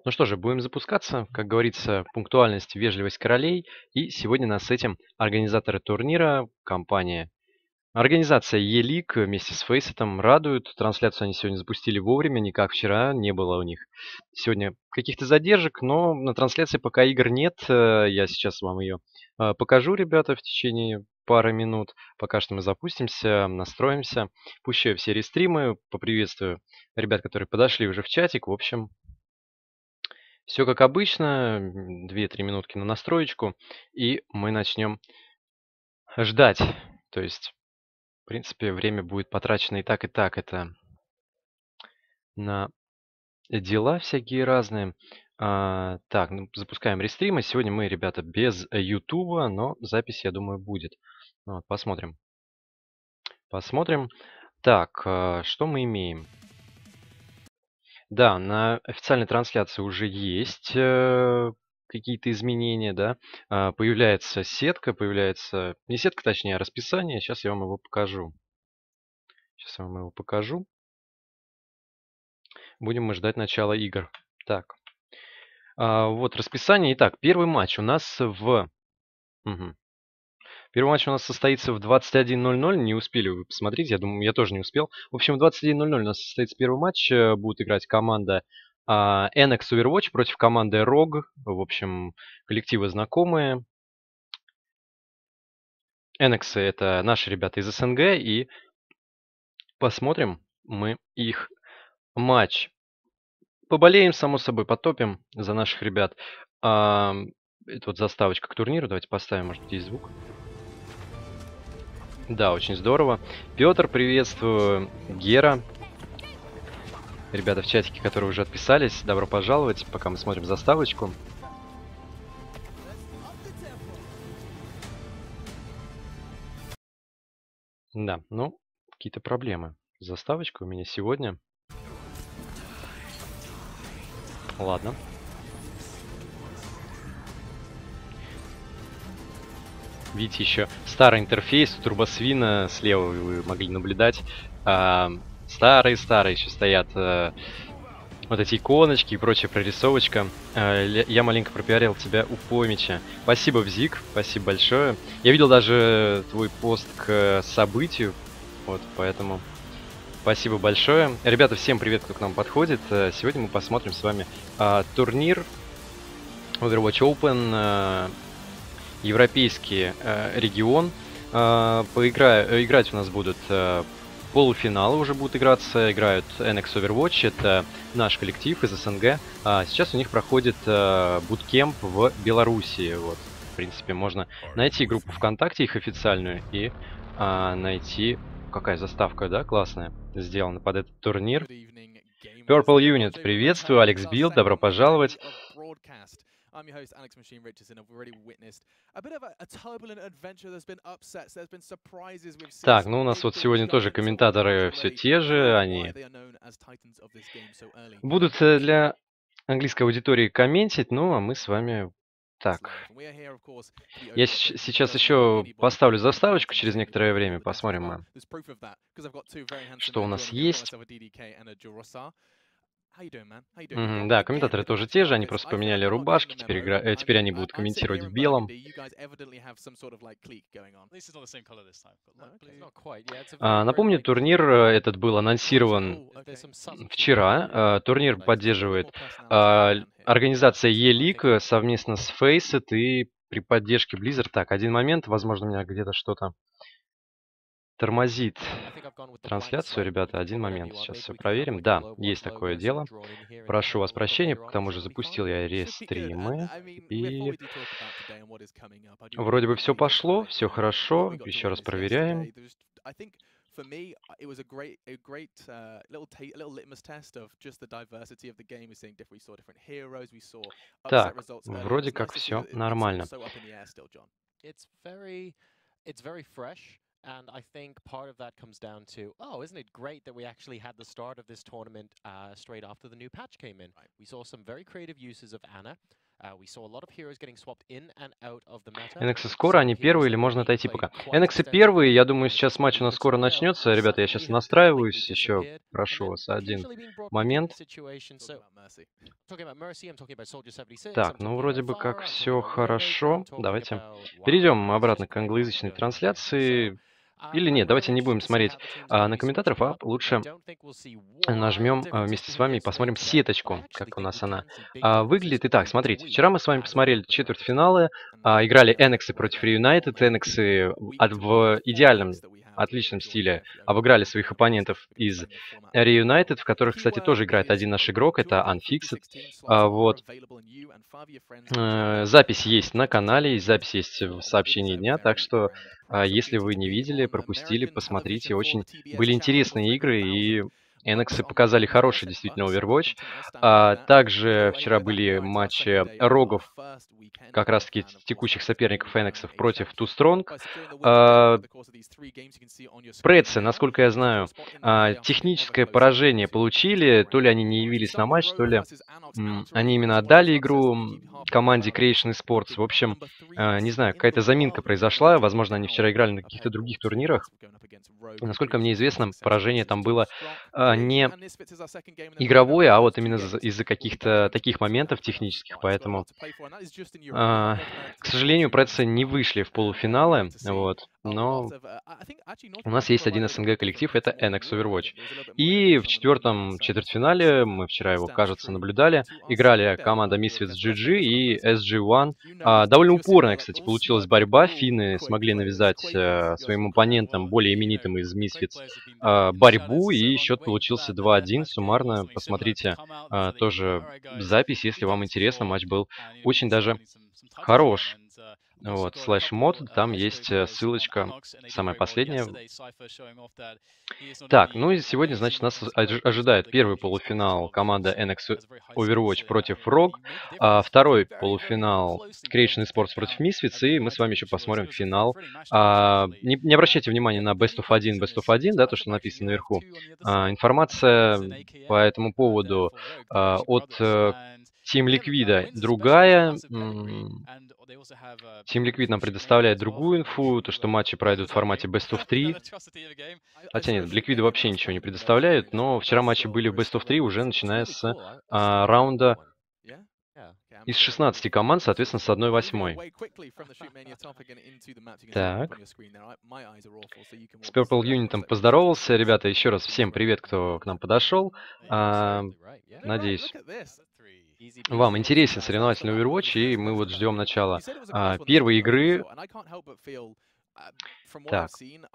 Ну что же, будем запускаться. Как говорится, пунктуальность, вежливость королей. И сегодня нас с этим организаторы турнира, организация E-League вместе с Фейсетом радуют. Трансляцию они сегодня запустили вовремя, не как вчера, не было у них сегодня каких-то задержек, но на трансляции пока игр нет. Я сейчас вам ее покажу, ребята, в течение пары минут. Пока что мы запустимся, настроимся, пущу все рестримы, поприветствую ребят, которые подошли уже в чатик. В общем, все как обычно, 2-3 минутки на настроечку, и мы начнем ждать. То есть, в принципе, время будет потрачено и так, и так. Это на дела всякие разные. Так, ну, запускаем рестримы. Сегодня мы, ребята, без "Ютуба", но запись, я думаю, будет. Вот, посмотрим. Посмотрим. Так, что мы имеем? Да, на официальной трансляции уже есть какие-то изменения, да. Появляется сетка, появляется... Не сетка, точнее, а расписание. Сейчас я вам его покажу. Сейчас я вам его покажу. Будем мы ждать начала игр. Так, вот расписание. Итак, первый матч у нас в... Мгм. Первый матч у нас состоится в 21:00. Не успели вы посмотреть, я думаю, я тоже не успел. В общем, в 21:00 у нас состоится первый матч. Будет играть команда NX Overwatch против команды ROG. В общем, коллективы знакомые. NX это наши ребята из СНГ. И посмотрим мы их матч. Поболеем, само собой, потопим за наших ребят. Это вот заставочка к турниру. Давайте поставим, может быть, есть звук. Да, очень здорово. Петр, приветствую. Гера. Ребята в чатике, которые уже отписались, добро пожаловать, пока мы смотрим заставочку. Да, ну, какие-то проблемы с заставочкой у меня сегодня. Ладно. Видите, еще старый интерфейс у турбосвина слева вы могли наблюдать. Старые-старые еще стоят вот эти иконочки и прочая прорисовочка. Я маленько пропиарил тебя у Помича. Спасибо, Взик, спасибо большое. Я видел даже твой пост к событию, вот, поэтому спасибо большое. Ребята, всем привет, кто к нам подходит. Сегодня мы посмотрим с вами турнир Overwatch Open, европейский регион. Играть у нас будут полуфиналы уже будут играться. Играют NX Overwatch, это наш коллектив из СНГ. Сейчас у них проходит буткемп в Белоруссии. Вот, в принципе, можно найти группу ВКонтакте, их официальную, и найти... Какая заставка, да, классная, сделана под этот турнир. Purple Unit, приветствую. Алекс Билд, добро пожаловать. I'm your host, Alex Machine Richardson. I've already witnessed a bit of a turbulent adventure. There's been upsets, there's been surprises. We've seen Так, some ну у нас big вот things сегодня тоже going. So welcome комментаторы everyone все already. те Let's find же, out why они they are known as titans of this game so early. будут для английской аудитории комментить, ну а мы с вами... Так, я сейчас еще поставлю заставочку через некоторое время, посмотрим мы, что у нас есть. Да, комментаторы тоже те же, они просто поменяли рубашки, теперь они будут комментировать в белом. Напомню, турнир этот был анонсирован вчера. Турнир поддерживает организация E-League совместно с Faceit и при поддержке Blizzard. Так, один момент, возможно, у меня где-то что-то тормозит трансляцию, ребята. Один момент, сейчас все проверим. Да, есть такое дело. Прошу вас прощения, к тому же запустил я рестримы. И вроде бы все пошло, все хорошо. Еще раз проверяем. For me, it was a great little litmus test of just the diversity of the game. We saw different heroes, we saw upset Так, results early. вроде It's nice как to see все that it's all нормально. so up in the air still, John. It's very fresh. And I think part of that comes down to, oh, isn't it great that we actually had the start of this tournament straight after the new patch came in? Right. We saw some very creative uses of Ana. NX скоро, они первые или можно отойти пока? NX первые, я думаю, сейчас матч у нас скоро начнется. Ребята, я сейчас настраиваюсь, еще прошу вас один момент. Так, ну вроде бы как все хорошо. Давайте перейдем обратно к англоязычной трансляции. Или нет, давайте не будем смотреть на комментаторов, а лучше нажмем вместе с вами и посмотрим сеточку, как у нас она выглядит. Итак, смотрите, вчера мы с вами посмотрели четвертьфиналы, играли NX против Reunited. NX в идеальном, отличном стиле обыграли своих оппонентов из Reunited, в которых, кстати, тоже играет один наш игрок, это Unfixed. Вот. Запись есть на канале, запись есть в сообщении дня, так что, если вы не видели, пропустили, посмотрите. Очень были интересные игры, и NX показали хороший действительно Overwatch. Также вчера были матчи рогов, как раз таки текущих соперников NX против Too Strong. Предсы, насколько я знаю, техническое поражение получили, то ли они не явились на матч, то ли они именно отдали игру команде Creation Sports. В общем, не знаю, какая-то заминка произошла, возможно, они вчера играли на каких-то других турнирах. Насколько мне известно, поражение там было не игровое, а вот именно из-за каких-то таких моментов технических, поэтому, к сожалению, Предсы не вышли в полуфиналы, вот, но у нас есть один СНГ коллектив, это NX Overwatch. И в четвертом четвертьфинале, мы вчера его, кажется, наблюдали, играли команда Misfits GG и SG-1. Довольно упорная, кстати, получилась борьба, финны смогли навязать своим оппонентам, более именитым из Misfits, борьбу, и счет получился 2-1 суммарно. Посмотрите тоже запись, если вам интересно, матч был очень даже хорош. Вот, /mod, там есть ссылочка, самая последняя. Так, ну и сегодня, значит, нас ожидает первый полуфинал команда NX Overwatch против ROG, второй полуфинал Creation Sports против Misfits, и мы с вами еще посмотрим финал. Не обращайте внимания на Best of 1, да, то, что написано наверху. Информация по этому поводу от Team Liquid другая. Team Liquid нам предоставляет другую инфу, то, что матчи пройдут в формате Best of 3. Хотя нет, Liquid вообще ничего не предоставляют, но вчера матчи были в Best of 3 уже начиная с раунда из 16 команд, соответственно, с 1/8. Так. С Purple Unit поздоровался. Ребята, еще раз всем привет, кто к нам подошел. Надеюсь, вам интересен соревновательный Overwatch, и мы вот ждем начала первой игры. Так.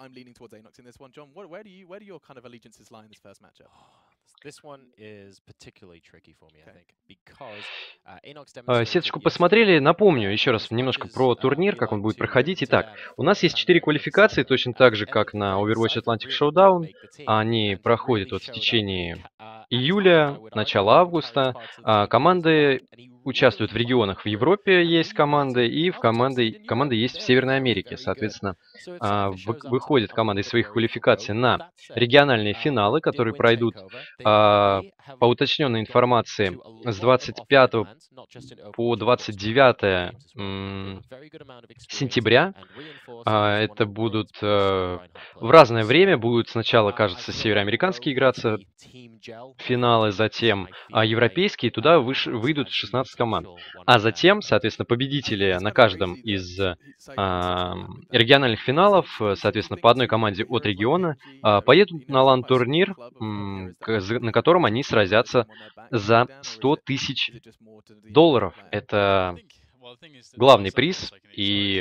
Сеточку посмотрели. Напомню еще раз немножко про турнир, как он будет проходить. Итак, у нас есть 4 квалификации, точно так же, как на Overwatch Atlantic Showdown. Они проходят вот в течение июля, начала августа. Команды участвуют в регионах. В Европе есть команды, и команды есть в Северной Америке. Соответственно, выходят команды из своих квалификаций на региональные финалы, которые пройдут, по уточненной информации, с 25 по 29 сентября. Это будут в разное время. Будут сначала, кажется, североамериканские играться финалы, затем европейские. Туда выйдут 16 команд. А затем, соответственно, победители на каждом из региональных финалов, соответственно, по одной команде от региона, поедут на LAN-турнир, на котором они сразятся за $100 тысяч. Это главный приз, и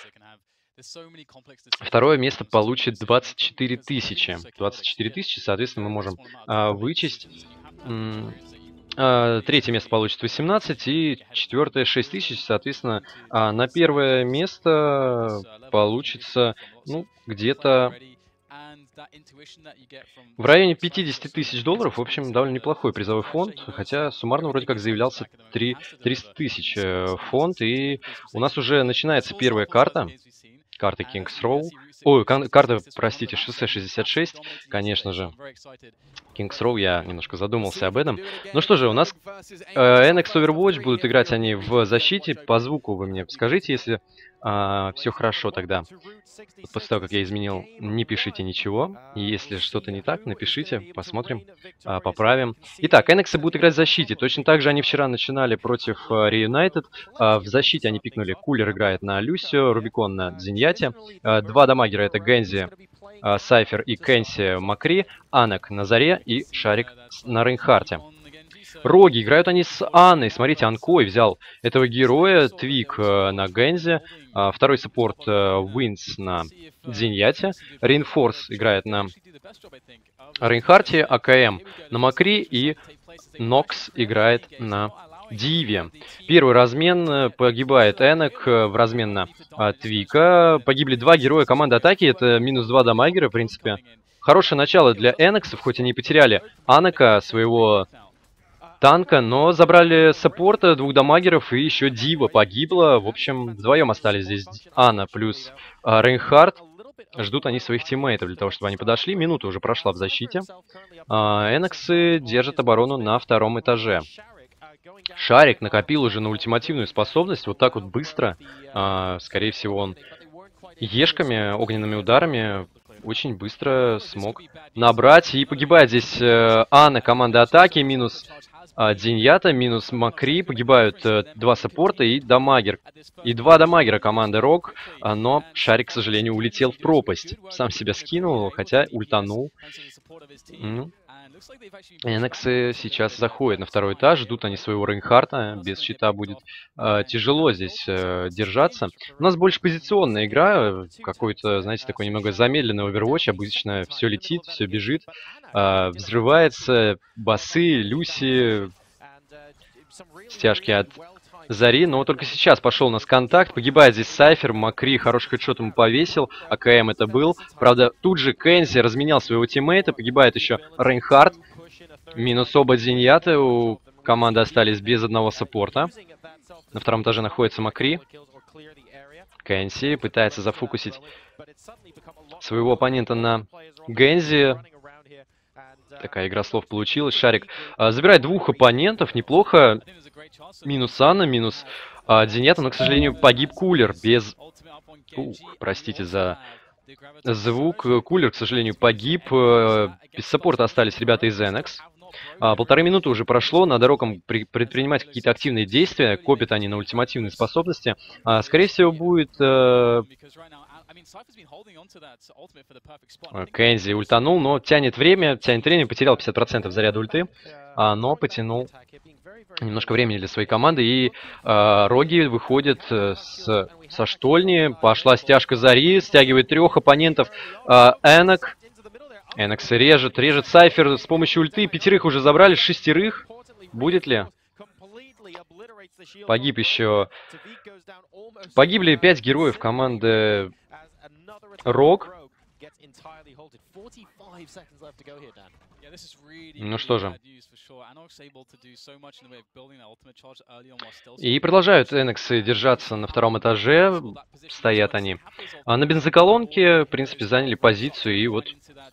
второе место получит 24 тысячи. 24 тысячи, соответственно, мы можем вычесть. Третье место получит 18, и четвертое 6 тысяч, соответственно, на первое место получится, ну, где-то в районе 50 тысяч $. В общем, довольно неплохой призовой фонд, хотя суммарно вроде как заявлялся 300 тысяч фонд, и у нас уже начинается первая карта Kings Row. Ой, карта, простите, шоссе 66, конечно же. Kings Row, я немножко задумался об этом. Ну что же, у нас NX Overwatch, будут играть они в защите. По звуку вы мне скажите, если все хорошо тогда. После того, как я изменил, не пишите ничего. И если что-то не так, напишите, посмотрим, поправим. Итак, NX будут играть в защите. Точно так же они вчера начинали против Reunited. В защите они пикнули. Кулер играет на Люсио, Рубикон на Дзиньяте. Два дамагера — это Гензи, Сайфер и Кэнси Макри, Анок на Заре и Шарик на Рейнхарте. Роги играют они с Анной. Смотрите, Анкой взял этого героя, Твик на Гензи, второй саппорт Винс на Дзиньяте, Рейнфорс играет на Рейнхарте, АКМ на Макри и Нокс играет на Диве. Первый размен погибает Энок в размен на Твика. Погибли два героя команды атаки, это минус 2 дамагера, в принципе. Хорошее начало для Эноксов, хоть они и потеряли Анока, своего танка, но забрали саппорта, 2 дамагеров, и еще Дива погибла. В общем, вдвоем остались здесь Анна плюс Рейнхард. Ждут они своих тиммейтов для того, чтобы они подошли. Минута уже прошла в защите. Эноксы держат оборону на втором этаже. Шарик накопил уже на ультимативную способность. Вот так вот быстро. Скорее всего, он ешками, огненными ударами очень быстро смог набрать. И погибает здесь Анна, команда атаки, минус Дзиньята, минус Макри. Погибают 2 саппорта и дамагер. И 2 дамагера команды Рок. Но Шарик, к сожалению, улетел в пропасть. Сам себя скинул, хотя ультанул. Эноксы сейчас заходят на второй этаж, ждут они своего Рейнхарта, без щита будет тяжело здесь держаться. У нас больше позиционная игра, какой-то, знаете, такой немного замедленный Overwatch, обычно все летит, все бежит, взрывается, басы, Люси, стяжки от Зари, но только сейчас пошел у нас контакт, погибает здесь Сайфер, Макри хороший хедшот ему повесил, АКМ это был. Правда, тут же Кэнзи разменял своего тиммейта, погибает еще Рейнхард, минус оба Дзиньята, у команды остались без одного саппорта. На втором этаже находится Макри. Кэнси пытается зафокусить своего оппонента на Гензи. Такая игра слов получилась. Шарик забирает 2 оппонентов, неплохо. Минус Анна, минус Дзиньята, но, к сожалению, погиб Кулер без... простите за звук. Кулер, к сожалению, погиб. Без саппорта остались ребята из NX. 1,5 минуты уже прошло, надо Роком предпринимать какие-то активные действия. Копят они на ультимативные способности. Скорее всего, будет... Кэнзи ультанул, но тянет время, потерял 50% заряда ульты, но потянул немножко времени для своей команды, и Роги выходят со штольни, пошла стяжка Зари, стягивает 3 оппонентов, Энок. Энокс режет Сайфер с помощью ульты, 5 уже забрали, 6. Будет ли? Погиб еще... Погибли 5 героев команды Рок. Ну что же. И продолжают Эноксы держаться на втором этаже. Стоят они. А на бензоколонке, в принципе, заняли позицию. И вот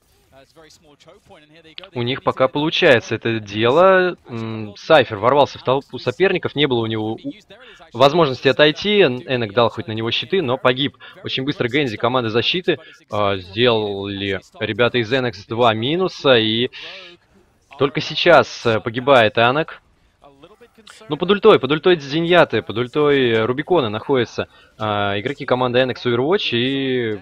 у них пока получается это дело. Сайфер ворвался в толпу соперников. Не было у него возможности отойти. Энок дал хоть на него щиты, но погиб. Очень быстро Гензи, команда защиты, сделали ребята из NX 2 минуса. И только сейчас погибает Анок. Ну, под ультой Дзиньяты, под ультой Рубикона находятся игроки команды NX Overwatch. И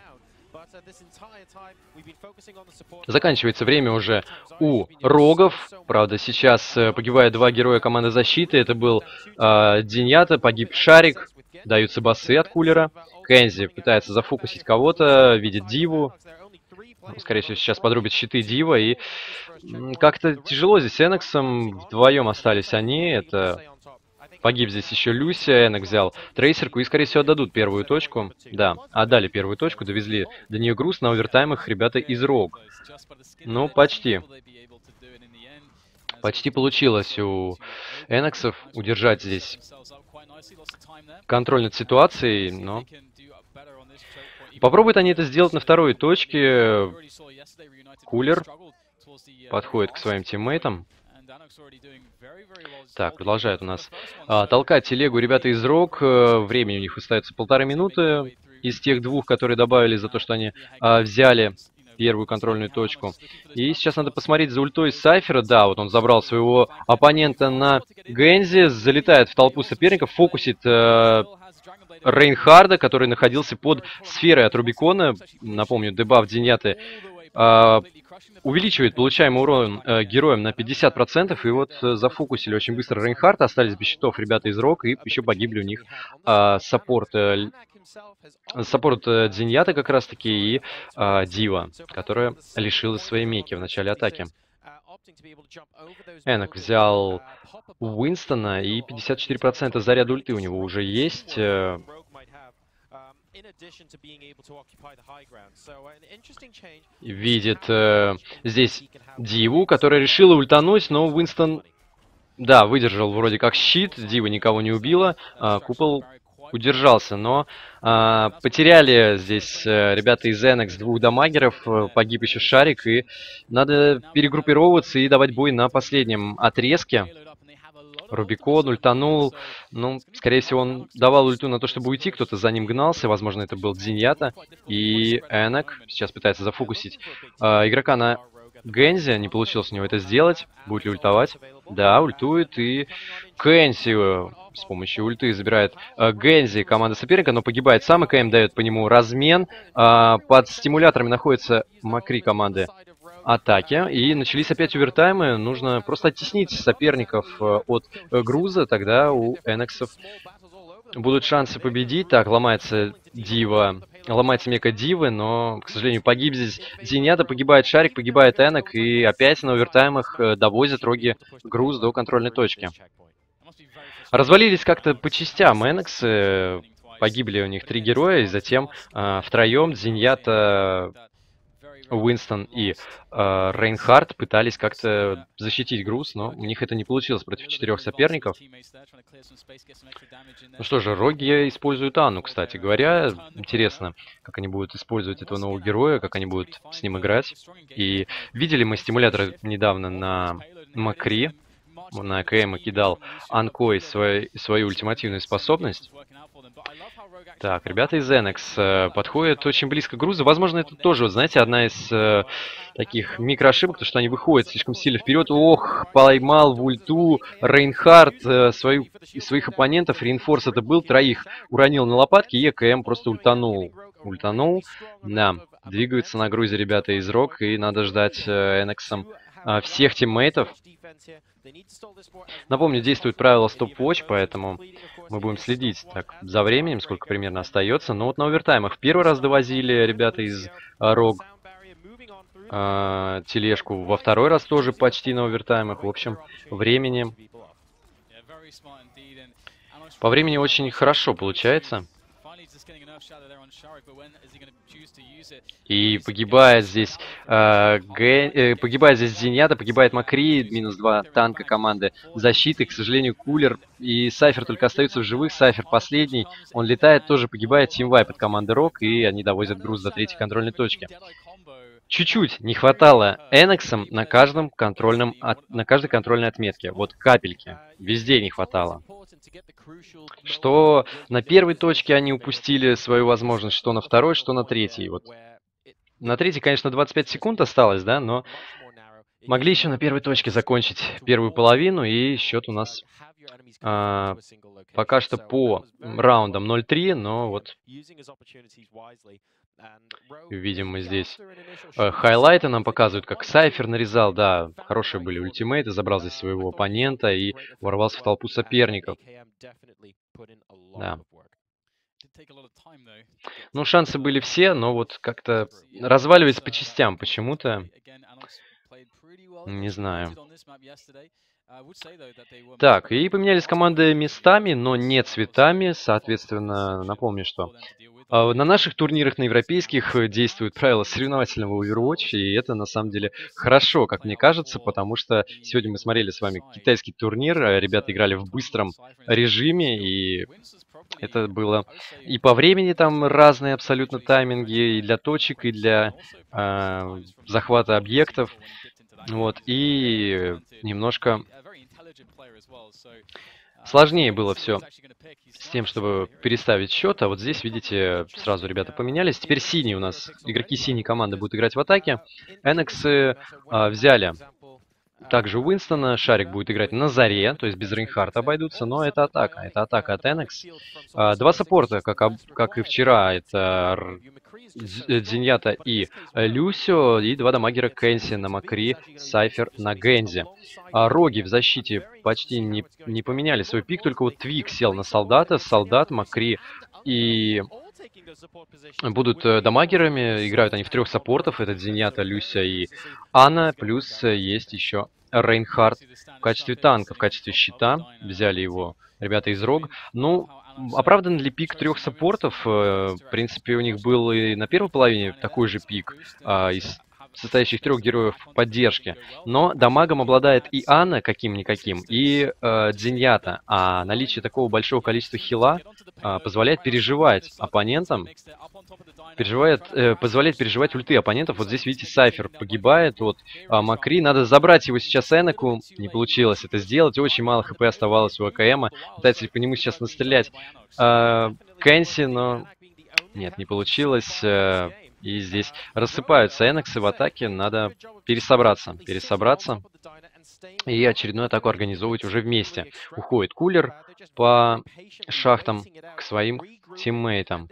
заканчивается время уже у Рогов. Правда, сейчас погибают 2 героя команды защиты. Это был Дзиньята, погиб Шарик. Даются басы от Кулера. Кэнзи пытается зафокусить кого-то, видит Диву. Скорее всего, сейчас подрубит щиты Дива. И как-то тяжело здесь Эноксом. Вдвоем остались они. Это... Погиб здесь еще Люся, Энок взял трейсерку и, скорее всего, отдадут первую точку. Да, отдали первую точку, довезли до нее груз на овертаймах ребята из Рог. Ну, почти. Почти получилось у Эноксов удержать здесь контроль над ситуацией, но Попробуют они это сделать на второй точке. Кулер подходит к своим тиммейтам. Так, продолжают у нас толкать телегу ребята из Рок. Времени у них остается 1,5 минуты. Из тех двух, которые добавили за то, что они взяли первую контрольную точку. И сейчас надо посмотреть за ультой Сайфера. Да, вот он забрал своего оппонента на Гензи, залетает в толпу соперников, фокусит Рейнхарда, который находился под сферой от Рубикона. Напомню, дебаф Дзиньяты увеличивает получаемый урон героям на 50%. И вот зафокусили очень быстро Рейнхарда, остались без щитов ребята из Рок, и еще погибли у них саппорт Дзиньята как раз таки и Дива, которая лишилась своей меки в начале атаки. Энок взял Уинстона, и 54% заряда ульты у него уже есть. Видит здесь Диву, которая решила ультануть, но Уинстон, да, выдержал вроде как щит, Дива никого не убила, купол удержался, но потеряли здесь ребята из Энекс 2 дамагеров, погиб еще Шарик, и надо перегруппировываться и давать бой на последнем отрезке. Рубикон ультанул, ну, скорее всего, он давал ульту на то, чтобы уйти, кто-то за ним гнался, возможно, это был Дзиньята, и Энок сейчас пытается зафокусить игрока на Гензи, не получилось у него это сделать, будет ли ультовать? Да, ультует, и Кэнси с помощью ульты забирает Гензи, команда соперника, но погибает сам, и КМ дает по нему размен, под стимуляторами находится Макри команды атаки, и начались опять овертаймы. Нужно просто оттеснить соперников от груза, тогда у Энексов будут шансы победить. Так, ломается Дива, ломается мека Дивы, но, к сожалению, погиб здесь Зиньята, погибает Шарик, погибает Энек, и опять на овертаймах довозят Роги груз до контрольной точки. Развалились как-то по частям Энексы, погибли у них 3 героя, и затем втроем Зиньята, Уинстон и Рейнхард пытались как-то защитить груз, но у них это не получилось против 4 соперников. Ну что же, Роги используют Анну, кстати говоря. Интересно, как они будут использовать этого нового героя, как они будут с ним играть. И видели мы стимуляторы недавно на Макри. На АКМ кидал Анкой свою ультимативную способность. Так, ребята из Энекс подходят очень близко к грузу. Возможно, это тоже, вот, знаете, одна из таких микроошибок, то что они выходят слишком сильно вперед. Ох, поймал в ульту Рейнхард своих оппонентов. Реинфорс это был, 3 уронил на лопатки, и ЭКМ просто ультанул. Да, двигаются на грузе ребята из Рок, и надо ждать Энексам всех тиммейтов. Напомню, действует правило стоп-вотч, поэтому мы будем следить так за временем, сколько примерно остается. Но вот на овертаймах в первый раз довозили ребята из Рог тележку, во второй раз тоже почти на овертаймах. В общем, времени по времени очень хорошо получается. И погибает здесь Зиньята, погибает Макри, минус 2 танка команды защиты. К сожалению, Кулер и Сайфер только остаются в живых. Сайфер последний, он летает, тоже погибает. Тимвайп от команды Рок, и они довозят груз до 3-й контрольной точки. Чуть-чуть не хватало Энексам на каждой контрольной отметке. Вот капельки. Везде не хватало. Что на первой точке они упустили свою возможность, что на второй, что на 3-й. Вот. На 3-й, конечно, 25 секунд осталось, да, но могли еще на первой точке закончить первую половину, и счет у нас пока что по раундам 0-3, но вот видим мы здесь хайлайты нам показывают, как Сайфер нарезал, да, хорошие были ультимейты, забрал здесь своего оппонента и ворвался в толпу соперников. Да. Ну, шансы были все, но вот как-то разваливались по частям почему-то. Не знаю. Так, и поменялись команды местами, но не цветами. Соответственно, напомню, что на наших турнирах, на европейских, действуют правила соревновательного Overwatch, и это на самом деле хорошо, как мне кажется, потому что сегодня мы смотрели с вами китайский турнир, ребята играли в быстром режиме, и Это было и по времени там разные абсолютно тайминги, и для точек, и для захвата объектов. Вот, и немножко сложнее было все с тем, чтобы переставить счет. А вот здесь, видите, сразу ребята поменялись. Теперь синие у нас, игроки синей команды будут играть в атаке. Энексы взяли также Уинстона, Шарик будет играть на заре, то есть без Рейнхарта обойдутся, но это атака от Энекс. Два саппорта, как и вчера, это Дзиньята и Люсио, и два дамагера Кэнси на Макри, Сайфер на Гензе. Роги в защите почти не поменяли свой пик, только вот Твик сел на солдата, солдат, Макри и будут дамагерами, играют они в трех саппортов, это Дзиньята, Люся и Анна, плюс есть еще Рейнхард в качестве танка, в качестве щита, взяли его ребята из Рог. Ну, оправдан ли пик трех саппортов? В принципе, у них был и на первой половине такой же пик, из состоящих трех героев поддержки. Но дамагом обладает и Анна каким-никаким, и Дзиньята. А наличие такого большого количества хила позволяет переживать оппонентам, позволяет переживать ульты оппонентов. Вот здесь, видите, Сайфер погибает от Макри. Надо забрать его сейчас Эноку. Не получилось это сделать. Очень мало хп оставалось у АКМа. Пытается по нему сейчас настрелять Кэнси, но нет, не получилось. И здесь рассыпаются Энексы в атаке. Надо пересобраться. И очередную атаку организовывать уже вместе. Уходит Кулер по шахтам к своим тиммейтам.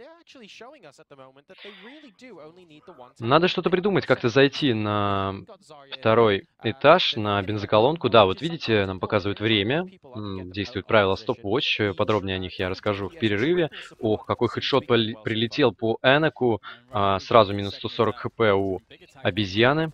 Надо что-то придумать, как-то зайти на второй этаж, на бензоколонку. Да, вот видите, нам показывают время. Действует правило стоп-вотч. Подробнее о них я расскажу в перерыве. Ох, какой хедшот прилетел по Эноку. Сразу минус 140 хп у обезьяны.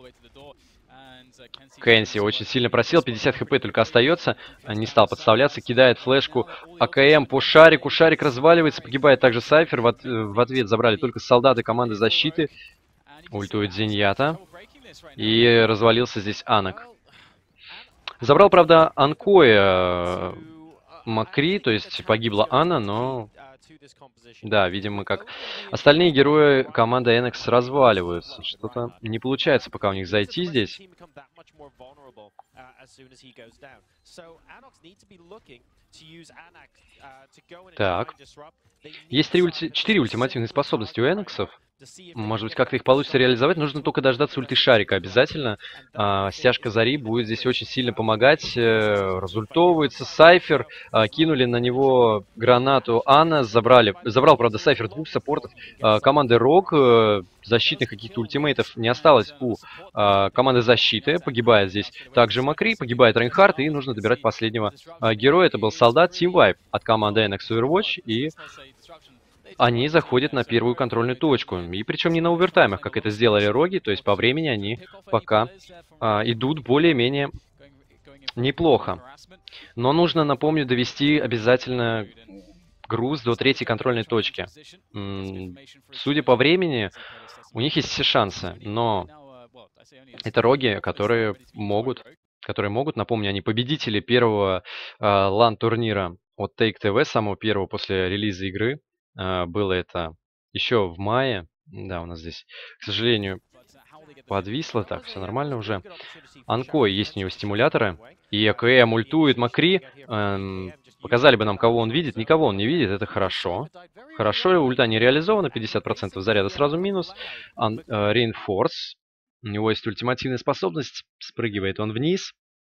Кэнси очень сильно просел, 50 хп только остается, не стал подставляться, кидает флешку АКМ по Шарику, Шарик разваливается, погибает также Сайфер, в ответ забрали только солдаты команды защиты, ультует Зиньята, и развалился здесь Анок. Забрал, правда, Анкоя Макри, то есть погибла Анна, но... Да, видимо, как остальные герои команды Энекс разваливаются. Что-то не получается пока у них зайти здесь. Так. Есть 4 ультимативные способности у Энексов. Может быть, как-то их получится реализовать. Нужно только дождаться ульты Шарика обязательно. Стяжка Зари будет здесь очень сильно помогать. Разультовывается. Сайфер. Кинули на него гранату Анна. Забрал, правда, Сайфер двух саппортов. Команды Рог. Защитных каких-то ультимейтов не осталось у команды защиты. Погибает здесь также Макри. Погибает Рейнхард. И нужно добирать последнего героя. Это был солдат Team Vibe от команды NX Overwatch. И они заходят на первую контрольную точку. И причем не на овертаймах, как это сделали Роги. То есть по времени они пока идут более-менее неплохо. Но нужно, напомню, довести обязательно груз до третьей контрольной точки. Судя по времени, у них есть все шансы. Но это Роги, которые могут, напомню, они победители первого лан-турнира от Take TV, самого первого после релиза игры. Было это еще в мае. Да, у нас здесь, к сожалению, подвисло. Так, все нормально уже. Анко, есть у него стимуляторы. И АКМ ультует Макри. Показали бы нам, кого он видит. Никого он не видит, это хорошо. Хорошо, ульта не реализована, 50% заряда сразу минус. Reinforce. У него есть ультимативная способность. Спрыгивает он вниз.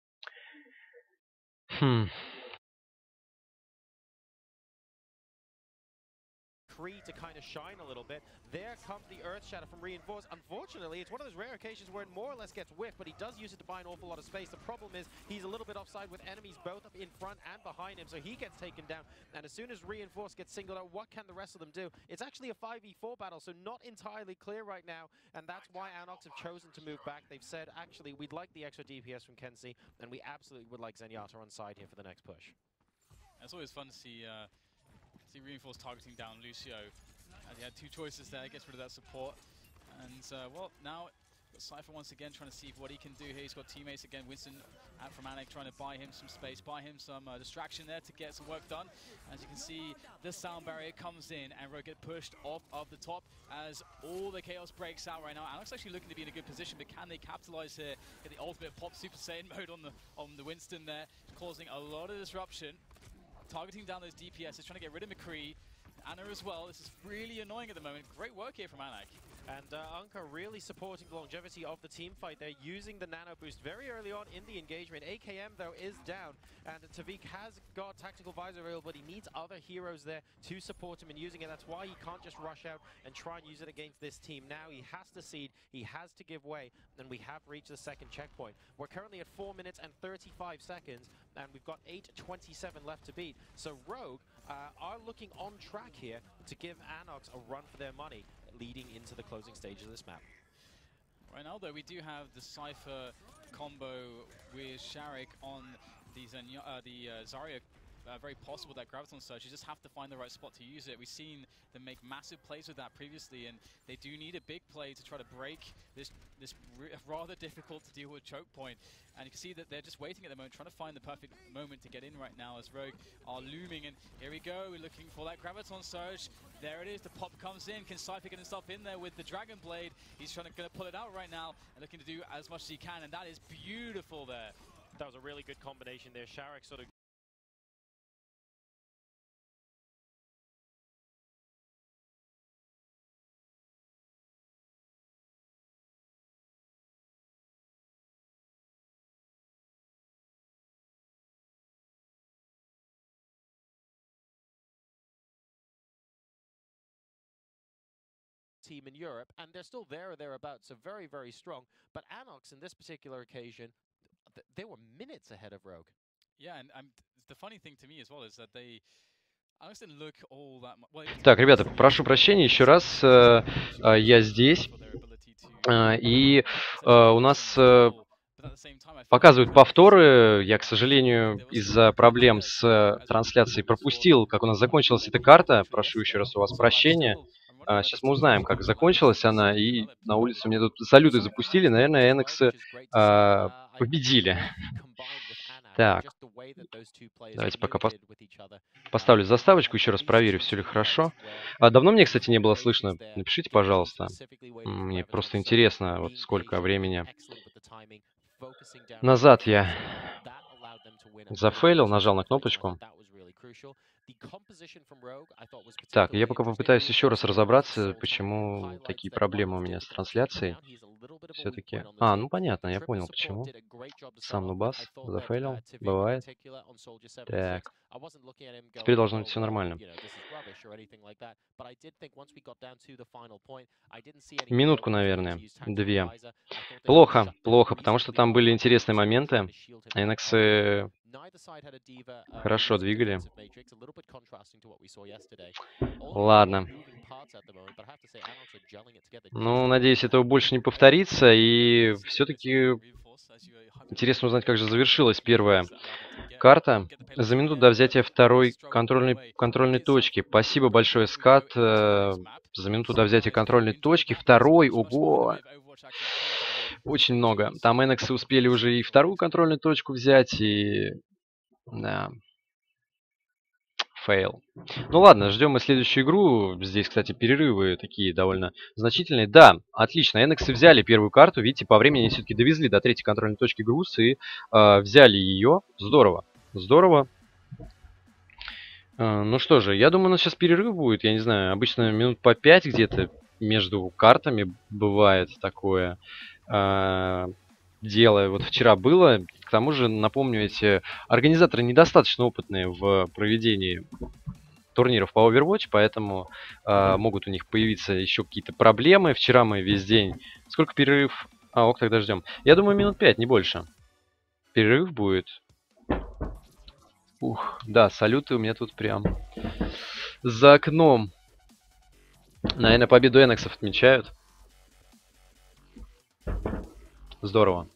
To kind of shine a little bit. There comes the Earth Shatter from Reinforce. Unfortunately, it's one of those rare occasions where it more or less gets whiffed, but he does use it to buy an awful lot of space. The problem is he's a little bit offside with enemies both up in front and behind him, so he gets taken down. And as soon as Reinforce gets singled out, what can the rest of them do? It's actually a 5v4 battle, so not entirely clear right now, and that's why Anox have chosen to move back. They've said, actually, we'd like the extra DPS from Kenzie, and we absolutely would like Zenyatta on side here for the next push. It's always fun to see Reinforce targeting down Lucio. He had two choices there, gets rid of that support. And, well, now But Cypher once again trying to see what he can do here. He's got teammates again. Winston from Anik trying to buy him some space, buy him some distraction there to get some work done. As you can see, the sound barrier comes in and Rogue get pushed off of the top as all the chaos breaks out right now. Alex actually looking to be in a good position, but can they capitalize here? Get the ultimate pop Super Saiyan mode on the Winston there, causing a lot of disruption. Targeting down those DPS, trying to get rid of McCree. Anna as well. This is really annoying at the moment. Great work here from Anak. And Unka really supporting the longevity of the team fight. They're using the nano boost very early on in the engagement. AKM, though, is down. And Tavik has got Tactical Visor available, but he needs other heroes there to support him in using it. That's why he can't just rush out and try and use it against this team. Now he has to cede, he has to give way, and we have reached the second checkpoint. We're currently at 4 minutes and 35 seconds, and we've got 8:27 left to beat. So Rogue are looking on track here to give Anox a run for their money, leading into the closing stage of this map. Right now, though, we do have the Cypher combo with Sharik on the Zarya. Very possible that Graviton Surge. You just have to find the right spot to use it. We've seen them make massive plays with that previously, and they do need a big play to try to break this rather difficult to deal with choke point. And you can see that they're just waiting at the moment, trying to find the perfect moment to get in right now as Rogue are looming. And here we go, we're looking for that Graviton Surge. There it is, the pop comes in. Can Cypher get himself in there with the Dragon Blade? He's going to pull it out right now and looking to do as much as he can, and that is beautiful there. That was a really good combination there. Sharik sort of team in Europe, and they're still there or thereabouts, so very, very strong. But Anox, in this particular occasion, they were minutes ahead of Rogue. Yeah, and the funny thing to me as well is that they Anox didn't look all that much. Well, Так, ребята, прошу прощения еще раз. Я здесь. И у нас показывают повторы. Я, к сожалению, из-за проблем с трансляцией пропустил, как у нас закончилась эта карта. Прошу еще раз у вас прощения. Сейчас мы узнаем, как закончилась она. И на улице мне тут салюты запустили. Наверное, Энексы победили. Так, давайте пока поставлю заставочку, еще раз проверю, все ли хорошо. Давно мне, кстати, не было слышно. Напишите, пожалуйста. Мне просто интересно, вот сколько времени назад я зафейлил, нажал на кнопочку. Так, я пока попытаюсь еще раз разобраться, почему такие проблемы у меня с трансляцией. Все-таки... ну понятно, я понял, почему. Сам Нубас зафейлил, бывает. Так. Теперь должно быть все нормально. Минутку, наверное, 2. Плохо, плохо, потому что там были интересные моменты. Энексы хорошо двигали. Ладно. Ну, надеюсь, этого больше не повторится. И все-таки интересно узнать, как же завершилась первая карта. За минуту до взятия второй контрольной точки. Спасибо большое, Скат. За минуту до взятия контрольной точки. Второй, ого! Очень много. Там Энексы успели уже и вторую контрольную точку взять, и... Да. Фейл. Ну ладно, ждем мы следующую игру. Здесь, кстати, перерывы такие довольно значительные. Да, отлично. Энексы взяли первую карту. Видите, по времени они все-таки довезли до третьей контрольной точки груз и взяли ее. Здорово. Здорово. Ну что же, я думаю, у нас сейчас перерыв будет. Я не знаю, обычно минут по 5 где-то между картами бывает такое дело. Вот вчера было. К тому же, напомню, эти организаторы недостаточно опытные в проведении турниров по Overwatch, поэтому могут у них появиться еще какие-то проблемы. Вчера мы весь день... Сколько перерыв? Ок, тогда ждем. Я думаю, минут 5, не больше. Перерыв будет. Ух, да, салюты у меня тут прям за окном. Наверное, победу Энексов отмечают. Здорово.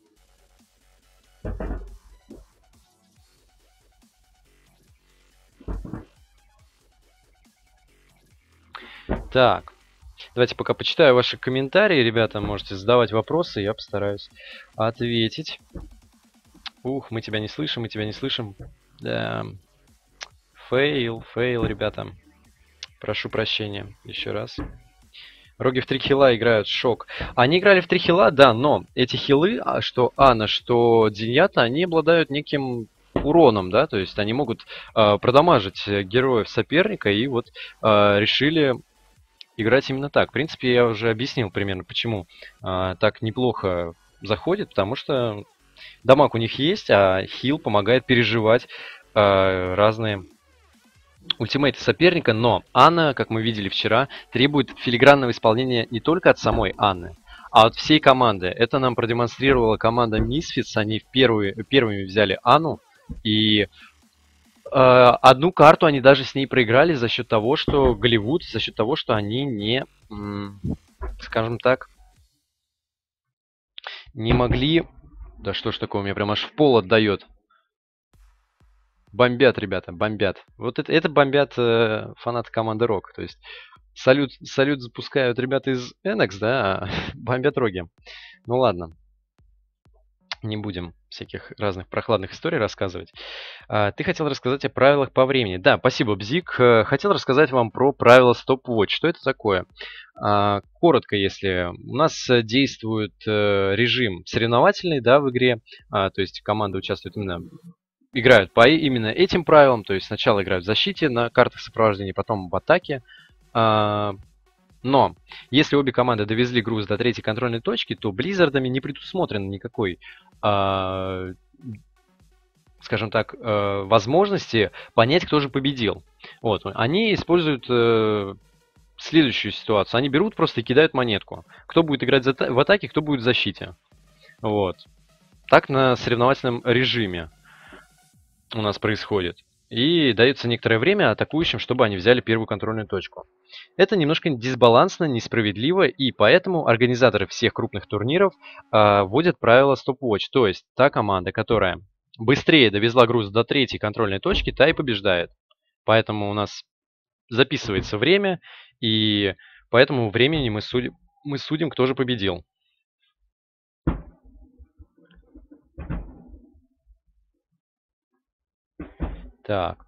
Так, Давайте пока почитаю ваши комментарии, ребята. Можете задавать вопросы, я постараюсь ответить. Ух, мы тебя не слышим, мы тебя не слышим. Да. Фейл, ребята. Прошу прощения еще раз. Роги в 3 хила играют, шок. Они играли в 3 хила, да, но эти хилы, что Анна, что Диньята, они обладают неким уроном, да, то есть они могут продамажить героев соперника, и вот решили играть именно так. В принципе, я уже объяснил примерно, почему так неплохо заходит, потому что дамаг у них есть, а хил помогает переживать разные ультимейты соперника, но Анна, как мы видели вчера, требует филигранного исполнения не только от самой Анны, а от всей команды. Это нам продемонстрировала команда Misfits. Они первыми взяли Анну, и одну карту они даже с ней проиграли за счет того, что Голливуд, за счет того, что они не, скажем так, не могли... Да что ж такое, у меня прям аж в пол отдает. Бомбят, ребята, бомбят. Вот это бомбят фанаты команды Рок. То есть салют запускают ребята из NX, да, а бомбят Роги. Ну ладно. Не будем всяких разных прохладных историй рассказывать. Ты хотел рассказать о правилах по времени. Да, спасибо, Бзик. Хотел рассказать вам про правила стоп-вотч. Что это такое? Коротко, если у нас действует режим соревновательный, да, в игре, то есть команда участвует играют по именно этим правилам, то есть сначала играют в защите на картах сопровождения, потом в атаке. Но если обе команды довезли груз до третьей контрольной точки, то Близзардами не предусмотрено никакой, скажем так, возможности понять, кто же победил. Вот. Они используют следующую ситуацию. Они берут просто и кидают монетку. Кто будет играть в атаке, кто будет в защите. Вот. Так на соревновательном режиме у нас происходит. И дается некоторое время атакующим, чтобы они взяли первую контрольную точку. Это немножко дисбалансно, несправедливо, и поэтому организаторы всех крупных турниров вводят правило стоп-вотч. То есть та команда, которая быстрее довезла груз до третьей контрольной точки, та и побеждает. Поэтому у нас записывается время, и по этому времени мы судим, кто же победил. Так.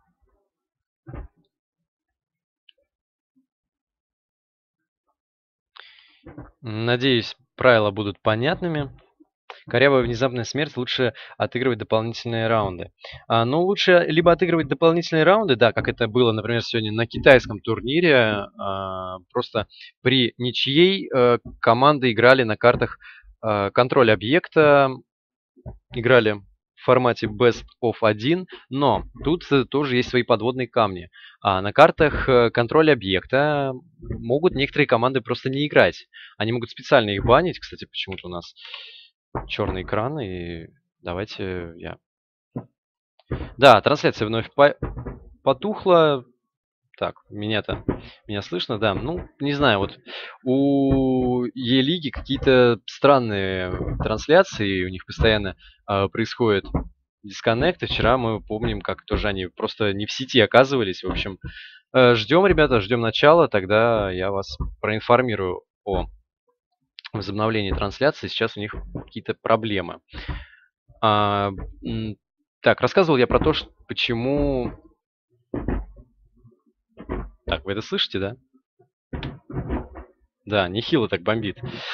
Надеюсь, правила будут понятными. Корявая внезапная смерть, лучше отыгрывать дополнительные раунды. Ну, лучше либо отыгрывать дополнительные раунды, да, как это было, например, сегодня на китайском турнире. Просто при ничьей команды играли на картах контроль объекта, играли в формате Best of 1, но тут тоже есть свои подводные камни. На картах контроль объекта могут некоторые команды просто не играть. Они могут специально их банить. Кстати, почему-то у нас черный экран, и давайте я... Да, трансляция вновь потухла. Так, меня слышно, да. Ну, не знаю, вот у Е-лиги какие-то странные трансляции, у них постоянно происходят дисконнекты. Вчера мы помним, как тоже они просто не в сети оказывались. В общем, ждем, ребята, ждем начала, тогда я вас проинформирую о возобновлении трансляции. Сейчас у них какие-то проблемы. Так, рассказывал я про то, почему... Так, вы это слышите, да? Да, нехило так бомбит.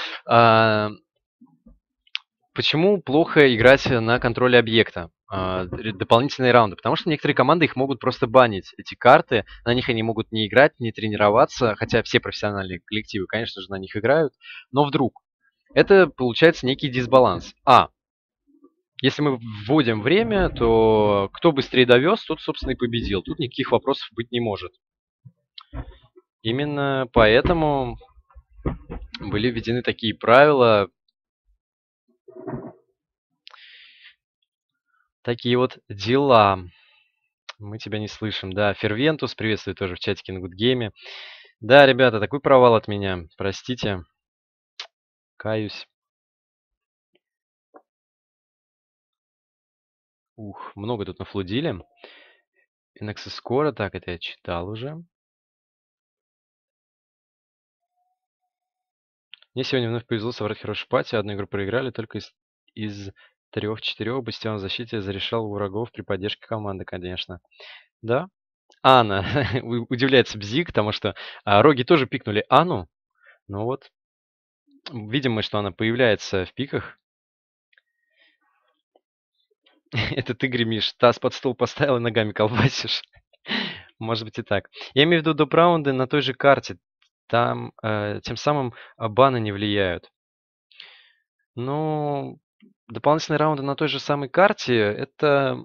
Почему плохо играть на контроле объекта? Дополнительные раунды. Потому что некоторые команды их могут просто банить. Эти карты, на них они могут не играть, не тренироваться. Хотя все профессиональные коллективы, конечно же, на них играют. Но вдруг. Это получается некий дисбаланс. Если мы вводим время, то кто быстрее довез, тот, собственно, и победил. Тут никаких вопросов быть не может. Именно поэтому были введены такие правила. Такие вот дела. Мы тебя не слышим. Да, Фервентус, приветствую тоже в чатике на Гудгейме. Да, ребята, такой провал от меня. Простите. Каюсь. Ух, много тут нафлудили. NX скоро. Так, это я читал уже. Мне сегодня вновь повезло собрать хорошую пати. Одну игру проиграли, только из 3-4 Бастион в защите зарешал у врагов при поддержке команды, конечно. Да. Анна. Удивляется Бзик, потому что роги тоже пикнули Анну. Но вот, видим мы, что она появляется в пиках. Это ты гремишь, таз под стол поставил и ногами колбасишь. Может быть и так. Я имею в виду доп. Раунды на той же карте. Там тем самым баны не влияют. Но дополнительные раунды на той же самой карте, это...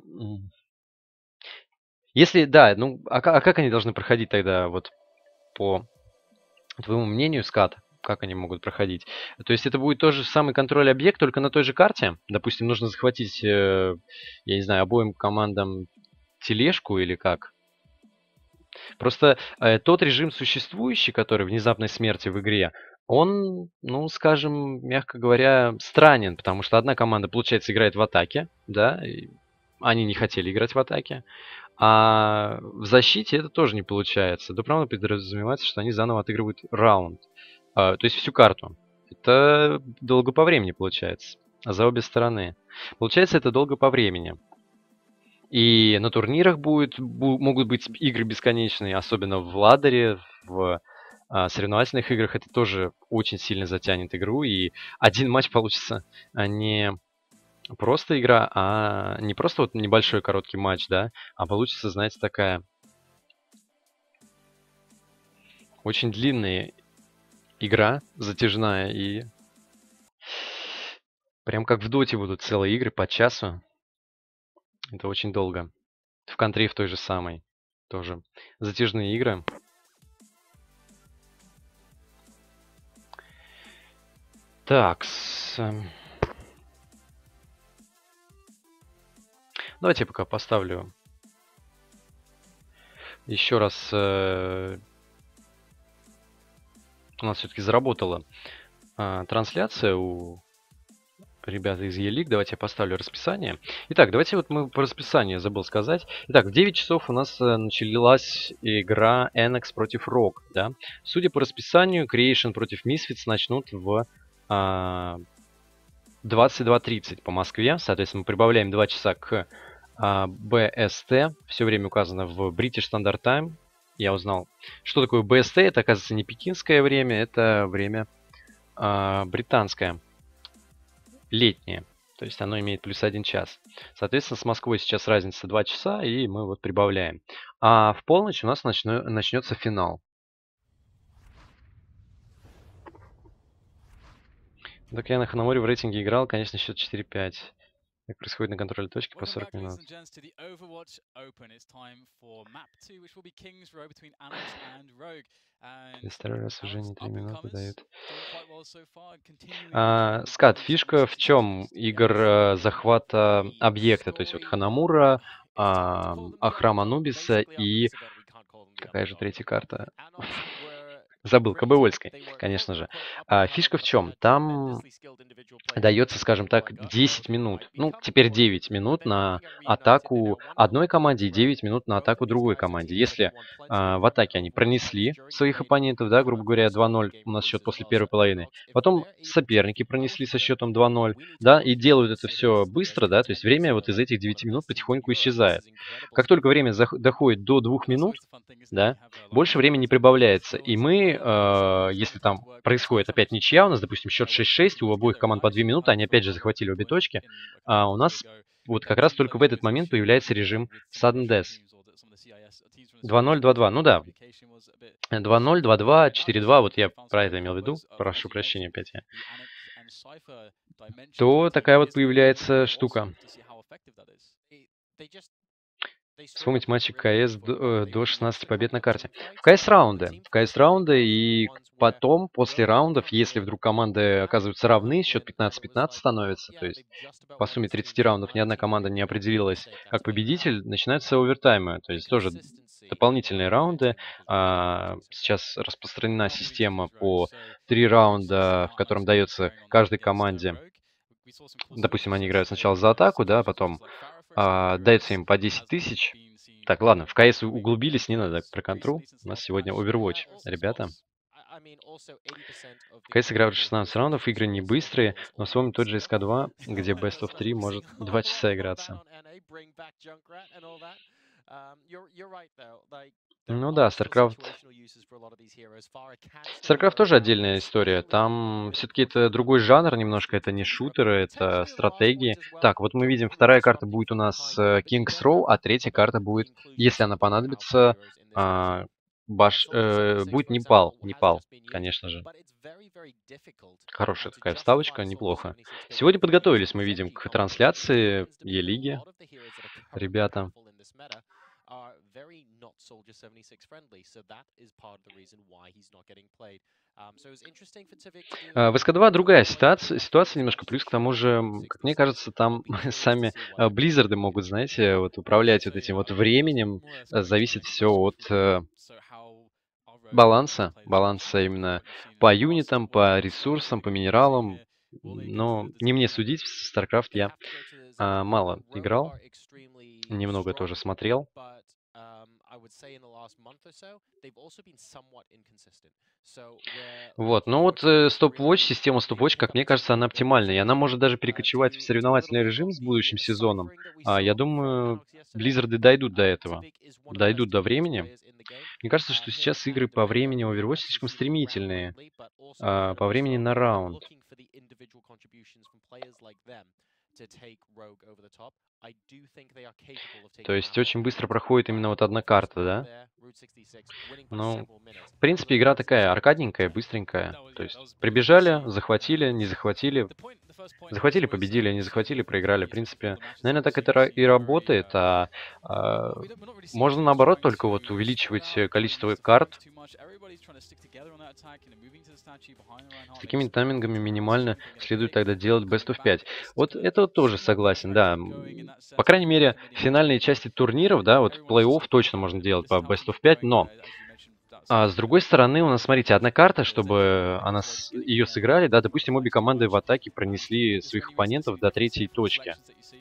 Если, да, ну, а как они должны проходить тогда, вот, по твоему мнению, скат? Как они могут проходить? То есть это будет тот же самый контроль объект, только на той же карте? Допустим, нужно захватить, я не знаю, обоим командам тележку или как? Просто тот режим существующий, который внезапной смерти в игре, он, ну, скажем, мягко говоря, странен, потому что одна команда, получается, играет в атаке, да, и они не хотели играть в атаке, а в защите это тоже не получается. Да, правда, подразумевается, что они заново отыгрывают раунд, то есть всю карту. Это долго по времени получается, за обе стороны. Получается, это долго по времени. И на турнирах могут быть игры бесконечные, особенно в ладере, в соревновательных играх это тоже очень сильно затянет игру, и один матч получится не просто игра, а не просто вот небольшой короткий матч, да, а получится, знаете, такая очень длинная игра, затяжная, и прям как в доте будут целые игры по часу. Это очень долго. В контре в той же самой тоже затяжные игры. Так, давайте я пока поставлю еще раз. У нас все-таки заработала трансляция у ребят из E-League. Давайте я поставлю расписание. Итак, давайте вот мы по расписанию забыл сказать. Итак, в 9 часов у нас началась игра NX против Rogue. Да? Судя по расписанию, Creation против Misfits начнут в 22:30 по Москве. Соответственно, мы прибавляем 2 часа к BST. Все время указано в British Standard Time. Я узнал, что такое BST. Это, оказывается, не пекинское время, это время британское. Летнее. То есть оно имеет плюс 1 час. Соответственно, с Москвой сейчас разница 2 часа, и мы вот прибавляем. А в полночь у нас начнется финал. Так я на Ханаморе в рейтинге играл, конечно, счет 4-5. Как происходит на контроле точки по 40 минут. Второй раз уже не 3 минуты дают. Скат, фишка в чем игр захвата объекта? То есть вот Ханамура, Ахрам Анубиса и... Какая же третья карта? Забыл, КБ Вольской, конечно же. Фишка в чем? Там дается, скажем так, 10 минут. Ну, теперь 9 минут на атаку одной команде и 9 минут на атаку другой команде. Если в атаке они пронесли своих оппонентов, да, грубо говоря, 2-0 у нас счет после первой половины. Потом соперники пронесли со счетом 2-0, да, и делают это все быстро, да, то есть время вот из этих 9 минут потихоньку исчезает. Как только время доходит до 2 минут, да, больше времени не прибавляется. И мы, если там происходит опять ничья, у нас, допустим, счет 6-6, у обоих команд по 2 минуты, они опять же захватили обе точки, у нас вот как раз только в этот момент появляется режим Sudden Death. 2-0, 2-2, ну да. 2-0, 2-2, 4-2, вот я про это имел в виду, прошу прощения опять я. То такая вот появляется штука. Вспомнить матчи КС до 16 побед на карте. В КС раунды, и потом, после раундов, если вдруг команды оказываются равны, счет 15-15 становится, то есть по сумме 30 раундов ни одна команда не определилась как победитель, начинаются овертаймы, то есть тоже дополнительные раунды. Сейчас распространена система по 3 раунда, в котором дается каждой команде, допустим, они играют сначала за атаку, да, потом дается им по 10 тысяч. Так, ладно, в КС углубились, не надо про контру. У нас сегодня Overwatch, ребята. КС играют 16 раундов, игры не быстрые, но вспомним тот же СК2, где Best of 3 может 2 часа играться. Ну да, StarCraft тоже отдельная история. Там все-таки это другой жанр немножко, это не шутеры, это стратегии. Так, вот мы видим, вторая карта будет у нас King's Row, а третья карта будет, если она понадобится, будет Непал, конечно же. Хорошая такая вставочка, неплохо. Сегодня подготовились, мы видим, к трансляции Е-лиги. Ребята. В СК2 другая ситуация немножко, плюс к тому же, как мне кажется, там сами Blizzard могут, знаете, вот управлять вот этим вот временем, зависит все от баланса именно по юнитам, по ресурсам, по минералам. Но не мне судить, в StarCraft я мало играл, немного тоже смотрел. Вот, но вот система Stopwatch, как мне кажется, она оптимальная, и она может даже перекочевать в соревновательный режим с будущим сезоном. Я думаю, Blizzard дойдут до этого, дойдут до времени. Мне кажется, что сейчас игры по времени Overwatch слишком стремительные, по времени на раунд. То есть очень быстро проходит именно вот одна карта, да? Ну, в принципе, игра такая аркадненькая, быстренькая. То есть прибежали, захватили, не захватили. Захватили, победили, не захватили, проиграли. В принципе, наверное, так это и работает. Можно, наоборот, только вот увеличивать количество карт. С такими таймингами минимально следует тогда делать Best of 5. Вот это вот тоже согласен, да. По крайней мере, финальные части турниров, да, вот плей-офф точно можно делать по Best of 5, но... с другой стороны, у нас, смотрите, одна карта, чтобы ее сыграли, да, допустим, обе команды в атаке пронесли своих оппонентов до третьей точки.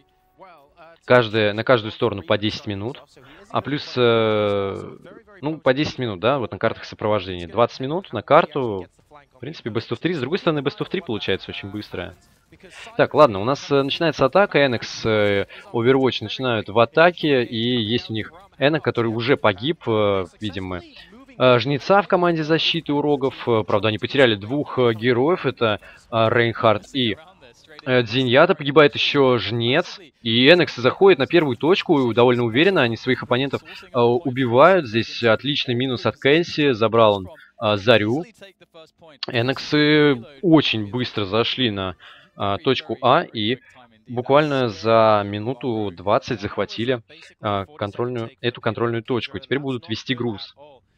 На каждую сторону по 10 минут, а плюс, по 10 минут, да, вот на картах сопровождения. 20 минут на карту, в принципе, Best of 3. С другой стороны, Best of 3 получается очень быстрая. Так, ладно, у нас начинается атака, NX, Overwatch начинают в атаке, и есть у них Энок, который уже погиб, видим мы. Жнеца в команде защиты у Рогов, правда, они потеряли двух героев, это Рейнхард и Дзиньята, погибает еще Жнец, и Энекс заходит на первую точку, довольно уверенно, они своих оппонентов убивают, здесь отличный минус от Кэнси, забрал он Зарю. Энексы очень быстро зашли на точку А и буквально за минуту 20 захватили эту контрольную точку, и теперь будут вести груз.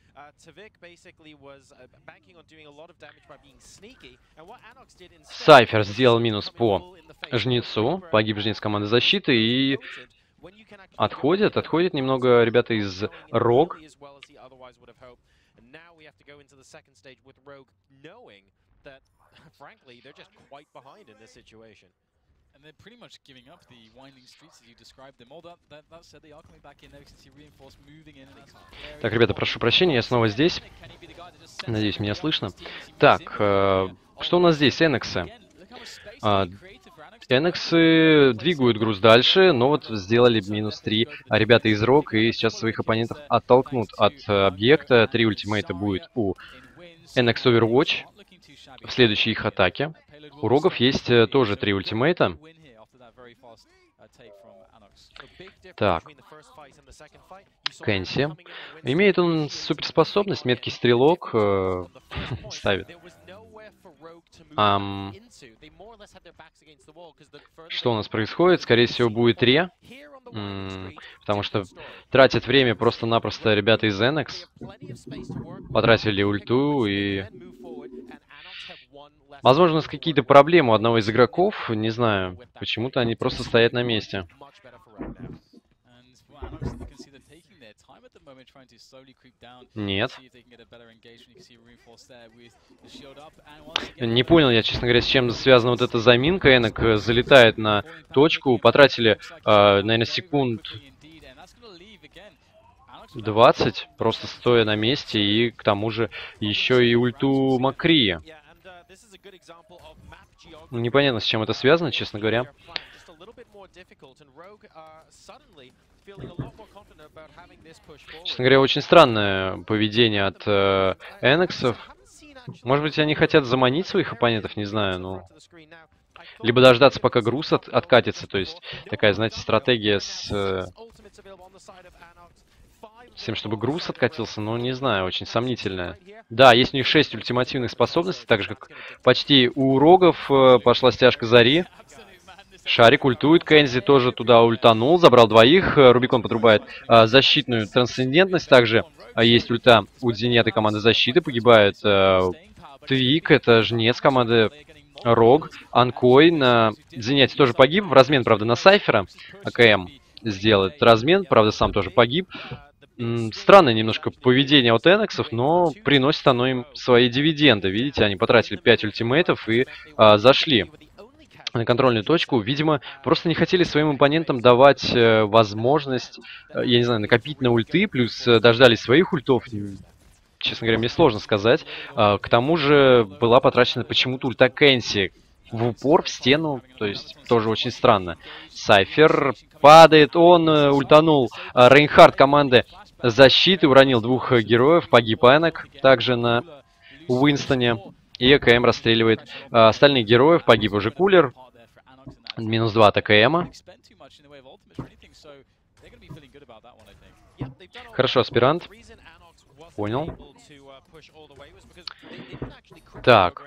Сайфер сделал минус по Жнецу, погиб Жнец команды защиты, и отходят немного ребята из Рог. Так, ребята, прошу прощения, я снова здесь. Надеюсь, меня слышно. Так, что у нас здесь? Энексы. Энексы двигают груз дальше, но вот сделали минус 3 ребята из Рог, и сейчас своих оппонентов оттолкнут от объекта. 3 ультимейта будет у NX Overwatch в следующей их атаке. У Рогов есть тоже 3 ультимейта. Так. Кэнси. Имеет он суперспособность, меткий стрелок ставит. Что у нас происходит? Скорее всего, будет Ре. Потому что тратят время просто-напросто ребята из NX. Потратили ульту и... Возможно, у нас какие-то проблемы у одного из игроков. Не знаю. Почему-то они просто стоят на месте. Нет. Не понял я, честно говоря, с чем связана вот эта заминка. Энок залетает на точку. Потратили, наверное, секунд 20, просто стоя на месте, и к тому же еще и ульту Макри. Ну, непонятно, с чем это связано, честно говоря. Честно говоря, очень странное поведение от Энексов. Может быть, они хотят заманить своих оппонентов, не знаю, ну... Либо дождаться, пока груз откатится, то есть такая, знаете, стратегия с тем, чтобы груз откатился, но не знаю, очень сомнительная. Да, есть у них 6 ультимативных способностей, так же как почти у Рогов пошла стяжка Зари. Шарик ультует, Кензи тоже туда ультанул, забрал двоих, Рубикон подрубает защитную трансцендентность, также есть ульта у Зенеты команды защиты, погибает Твик, это жнец команды Рог, Анкой на Зенете тоже погиб, в размен, правда, на Сайфера, АКМ сделает размен, правда, сам тоже погиб. Странное немножко поведение от Энексов, но приносит оно им свои дивиденды. Видите, они потратили 5 ультимейтов и зашли на контрольную точку. Видимо, просто не хотели своим оппонентам давать возможность, я не знаю, накопить на ульты, плюс дождались своих ультов. Честно говоря, мне сложно сказать. К тому же была потрачена почему-то ульта Кенси в упор, в стену, то есть тоже очень странно. Сайфер падает, он ультанул Рейнхард команды защиты, уронил двух героев, погиб Энок, также на Уинстоне. И АКМ расстреливает остальных героев, погиб уже Кулер. Минус 2 от АКМа. Хорошо, аспирант. Понял. Так.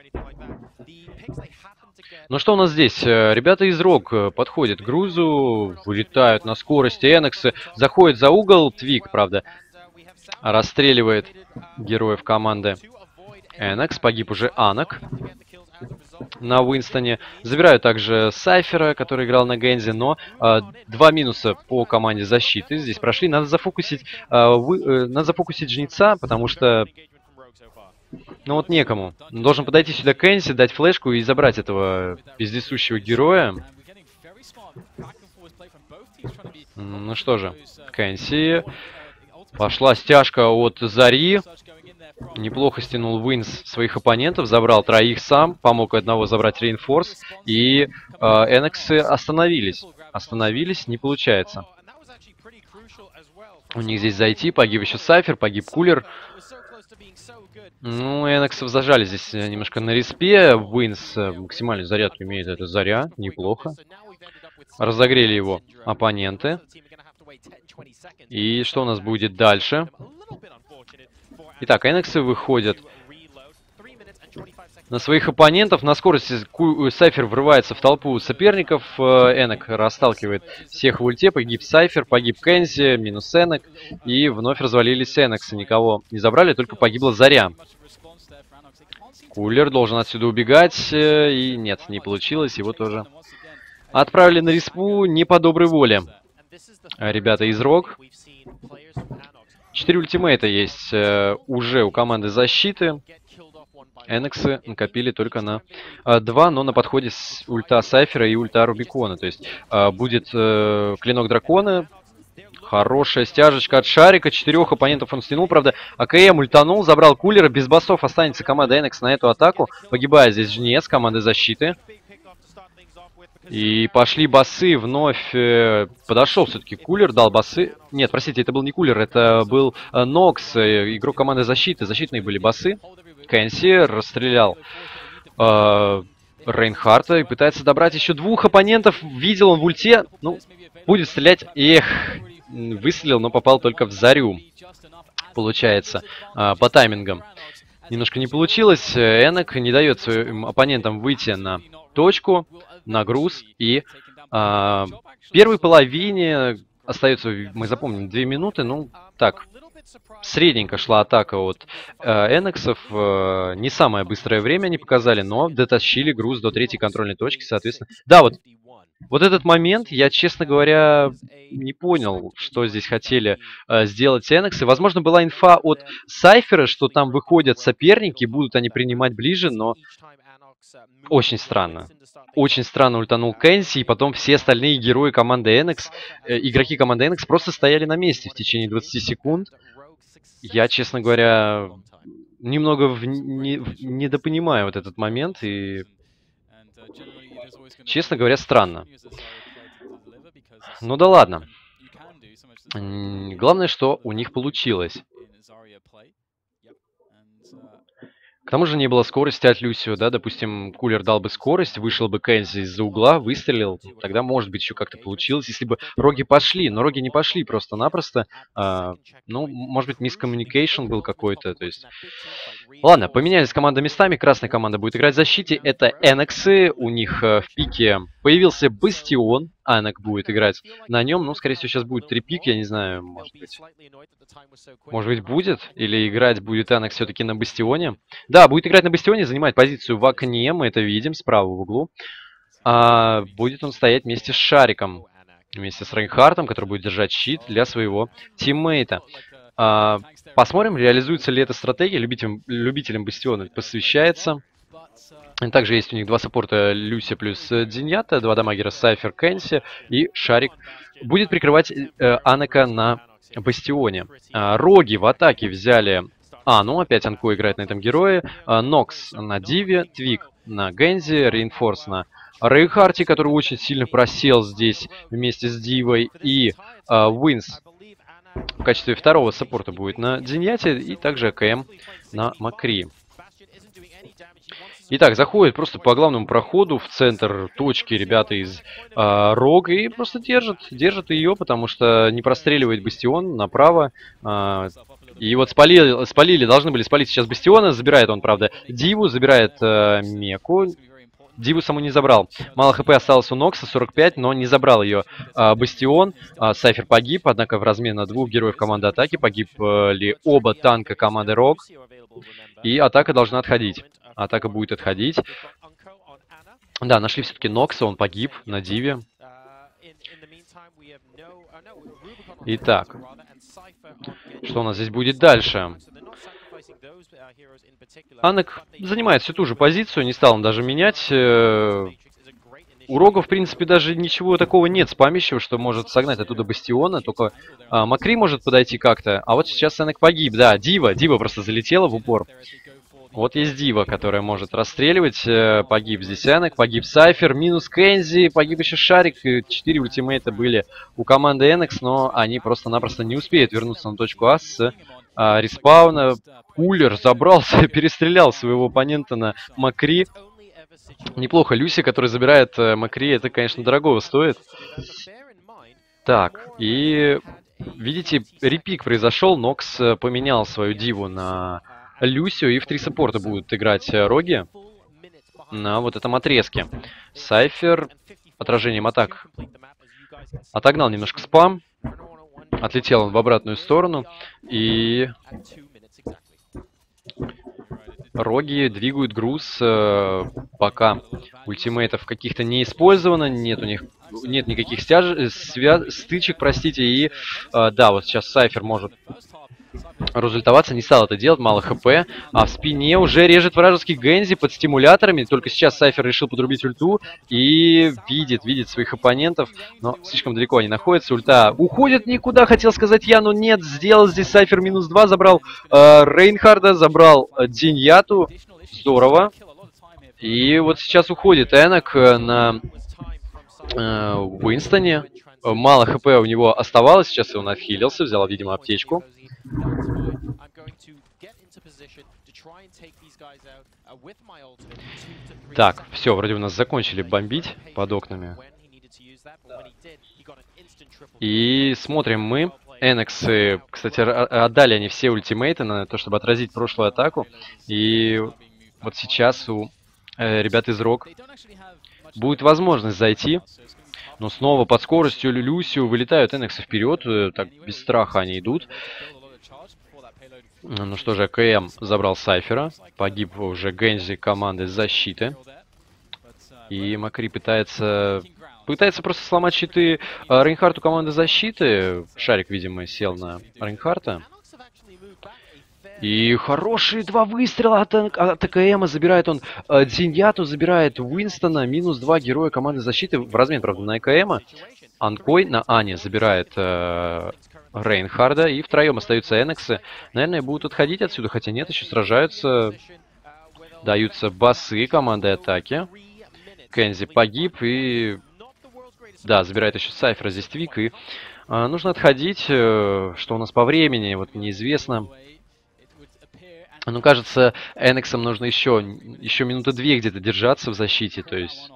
Ну что у нас здесь? Ребята из Рог подходят к грузу, вылетают на скорости. Энексы заходят за угол. Твик, правда, расстреливает героев команды Энекс. Погиб уже Анок на Уинстоне. Забирают также Сайфера, который играл на Гензе, но два минуса по команде защиты здесь прошли. Надо зафокусить Жнеца, потому что ну вот некому. Должен подойти сюда Кенси, дать флешку и забрать этого вездесущего героя. Ну что же, Кенси. Пошла стяжка от Зари. Неплохо стянул Винс своих оппонентов, забрал троих сам, помог одного забрать Рейнфорс. И Энексы остановились. Остановились, не получается. У них здесь зайти, погиб еще Сайфер, погиб Кулер. Ну, Энексов зажали здесь немножко на респе. Винс максимальную зарядку имеет, это Заря, неплохо. Разогрели его оппоненты. И что у нас будет дальше? Итак, Энексы выходят на своих оппонентов. На скорости Сайфер врывается в толпу соперников. Энек расталкивает всех в ульте. Погиб Сайфер, погиб Кензи, минус Энек. И вновь развалились Энексы. Никого не забрали, только погибла Заря. Кулер должен отсюда убегать. И нет, не получилось. Его тоже отправили на респу не по доброй воле. Ребята из Рог. 4 ультимейта есть уже у команды защиты. Энексы накопили только на 2, но на подходе ульта Сайфера и ульта Рубикона. То есть будет клинок дракона. Хорошая стяжечка от Шарика. 4 оппонентов он стянул. Правда, АКМ ультанул, забрал Кулера. Без басов останется команда Энекс на эту атаку. Погибает здесь Жнец, команды защиты. И пошли басы, вновь подошел все-таки Кулер, дал басы. Нет, простите, это был не Кулер, это был Нокс, игрок команды защиты. Защитные были басы. Кенси расстрелял Рейнхарта и пытается добрать еще 2 оппонентов. Видел он в ульте, ну, будет стрелять. Эх, выстрелил, но попал только в Зарю. Получается, по таймингам. Немножко не получилось. Энек не дает своим оппонентам выйти на точку, на груз. И в первой половине остается, мы запомним, 2 минуты. Ну, так, средненько шла атака от Энексов. Не самое быстрое время они показали, но дотащили груз до 3-й контрольной точки, соответственно. Да, вот этот момент, я, честно говоря, не понял, что здесь хотели сделать Энексы. Возможно, была инфа от Сайфера, что там выходят соперники, будут они принимать ближе, но Очень странно. Очень странно ультанул Кэнси, и потом все остальные герои команды NX, игроки команды NX просто стояли на месте в течение 20 секунд. Я, честно говоря, немного недопонимаю вот этот момент, и, честно говоря, странно. Ну да ладно. Главное, что у них получилось. К тому же не было скорости от Люсио, да, допустим, Кулер дал бы скорость, вышел бы Кэнзи из-за угла, выстрелил, тогда, может быть, еще как-то получилось, если бы Роги пошли, но Роги не пошли просто-напросто, ну, может быть, мискоммуникейшн был какой-то, то есть... Ладно, поменялись команды местами, красная команда будет играть в защите, это NX, у них в пике появился Бастион, Анак будет играть на нем, ну, скорее всего, сейчас будет 3 пик, я не знаю, может быть будет, или играть будет Анак все-таки на Бастионе. Да, будет играть на Бастионе, занимать позицию в окне, мы это видим справа в углу. Будет он стоять вместе с Шариком, вместе с Рейнхартом, который будет держать щит для своего тиммейта. Посмотрим, реализуется ли эта стратегия, любителям Бастиона посвящается. Также есть у них 2 саппорта, Люси плюс Дзиньята, 2 дамагера, Сайфер, Кэнси и Шарик будет прикрывать Анака на Бастионе. Роги в атаке взяли... ну опять Анко играет на этом герое. Нокс на Диве, Твик на Гензи, Рейнфорс на Рейнхарте, который очень сильно просел здесь вместе с Дивой, и Уинс в качестве второго саппорта будет на Дзиньяте, и также АКМ на Макри. Итак, заходит просто по главному проходу в центр точки ребята из Рог и просто держат ее, потому что не простреливает Бастион направо. И вот спалили, должны были спалить сейчас Бастиона, забирает он, правда, Диву, забирает Меку. Диву саму не забрал. Мало хп осталось у Нокса, 45, но не забрал ее Бастион. Сайфер погиб, однако в размен на 2 героев команды атаки погибли оба танка команды Рог. И атака должна отходить. Атака будет отходить. Да, нашли все-таки Нокса, он погиб на Диве. Итак, что у нас здесь будет дальше? Анак занимает всю ту же позицию, не стал он даже менять. У Рога, в принципе, даже ничего такого нет спамящего, что может согнать оттуда Бастиона, только Макри может подойти как-то. А вот сейчас Анак погиб, да, Дива просто залетела в упор. Вот есть Дива, которая может расстреливать. Погиб здесь Анак, погиб Сайфер, минус Кэнзи, погиб еще Шарик. 4 ультимейта были у команды NX, но они просто-напросто не успеют вернуться на точку А с респауна. Кулер забрался, перестрелял своего оппонента на Макри. Неплохо Люси, который забирает Макри, это, конечно, дорогого стоит. Так, и видите, репик произошел, Нокс поменял свою Диву на Люсио, и в 3 саппорта будут играть Роги на вот этом отрезке. Сайфер отражением атак отогнал немножко спам, отлетел он в обратную сторону, и Роги двигают груз, пока ультимейтов каких-то не использовано, нет у них никаких стычек, простите, и да, вот сейчас Сайфер может разультоваться, не стал это делать, мало хп, а в спине уже режет вражеский Гензи под стимуляторами, только сейчас Сайфер решил подрубить ульту и видит своих оппонентов, но слишком далеко они находятся, ульта уходит никуда, хотел сказать я, но нет, сделал здесь Сайфер минус 2, забрал Рейнхарда, забрал Дзиньяту, здорово, и вот сейчас уходит Энак на Уинстоне, мало хп у него оставалось, сейчас он отхилился, взял, видимо, аптечку. Так, все, вроде у нас закончили бомбить под окнами. И смотрим мы. NX, кстати, отдали они все ультимейты на то, чтобы отразить прошлую атаку. И вот сейчас у ребят из Рог будет возможность зайти. Но снова под скоростью Люсио вылетают NX вперед. Так, без страха они идут. Ну что же, КМ забрал Сайфера. Погиб уже Гензи команды защиты. И Макри пытается просто сломать щиты Рейнхарту команды защиты. Шарик, видимо, сел на Рейнхарта. И хорошие два выстрела от АКМа. Забирает он Дзиньяту, забирает Уинстона. Минус 2 героя команды защиты. В размен, правда, на АКМа. Анкой на Ане забирает Рейнхарда. И втроем остаются Энексы. Наверное, будут отходить отсюда. Хотя нет, еще сражаются. Даются басы команды атаки. Кензи погиб. И... Да, забирает еще Сайфера. Здесь Твик. И нужно отходить. Что у нас по времени, вот неизвестно. Ну, кажется, Энексам нужно еще минуты 2 где-то держаться в защите. То есть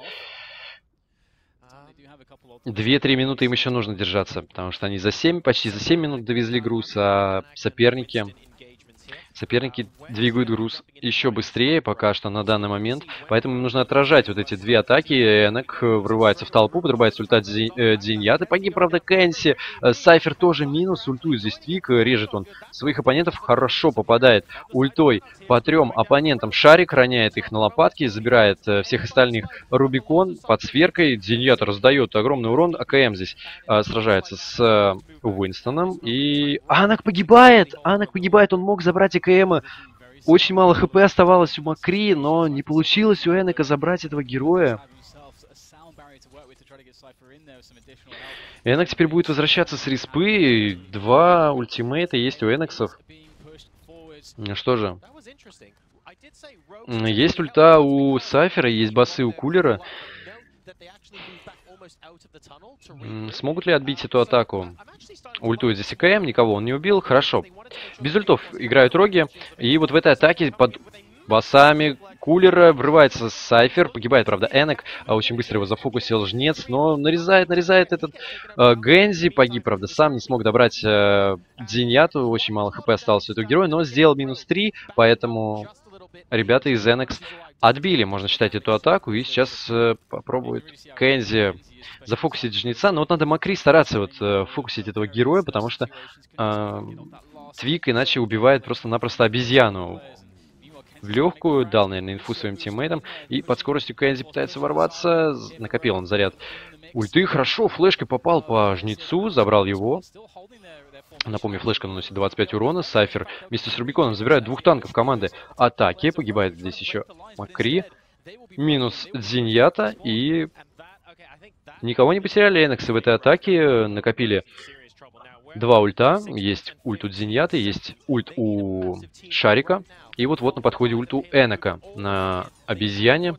2-3 минуты им еще нужно держаться. Потому что они почти за 7 минут довезли груз, а соперники двигают груз еще быстрее пока что на данный момент. Поэтому им нужно отражать вот эти две атаки. Энек врывается в толпу, подрубается ульта Дзиньяты. Погиб, правда, Кэнси. Сайфер тоже минус. Ультует здесь Твик. Режет он своих оппонентов. Хорошо попадает ультой по 3 оппонентам. Шарик роняет их на лопатки. Забирает всех остальных. Рубикон под сферкой. Дзиньята раздает огромный урон. АКМ здесь сражается с Уинстоном. И Анак погибает. Он мог забрать АКМа. Очень мало хп оставалось у Макри, но не получилось у Энека забрать этого героя. Энек теперь будет возвращаться с респы. 2 ультимейта есть у Энексов. Что же. Есть ульта у Сайфера, есть басы у Кулера. Смогут ли отбить эту атаку? Ультует здесь АКМ, никого он не убил. Хорошо. Без ультов играют роги. И вот в этой атаке под басами Кулера врывается Сайфер. Погибает, правда, Энек. Очень быстро его зафокусил Жнец. Но нарезает этот Гэнзи. Погиб, правда, сам. Не смог добрать Дзиньяту. Очень мало хп осталось у этого героя. Но сделал минус 3. Поэтому ребята из Энекс отбили, можно считать, эту атаку. И сейчас попробует Кэнзи зафокусить Жнеца. Но вот надо Макри стараться фокусить этого героя, потому что Твик иначе убивает просто-напросто обезьяну в легкую. Дал, наверное, инфу своим тиммейтам. И под скоростью Кэнзи пытается ворваться. Накопил он заряд ульты. Хорошо, флешкой попал по Жнецу, забрал его. Напомню, флешка наносит 25 урона. Сайфер вместе с Рубиконом забирает 2 танков команды атаки. Погибает здесь еще Макри. Минус Дзиньята. И никого не потеряли Энексы в этой атаке. Накопили 2 ульта. Есть ульт у Дзиньяты, есть ульт у Шарика. И вот-вот на подходе ульт у Энека на обезьяне.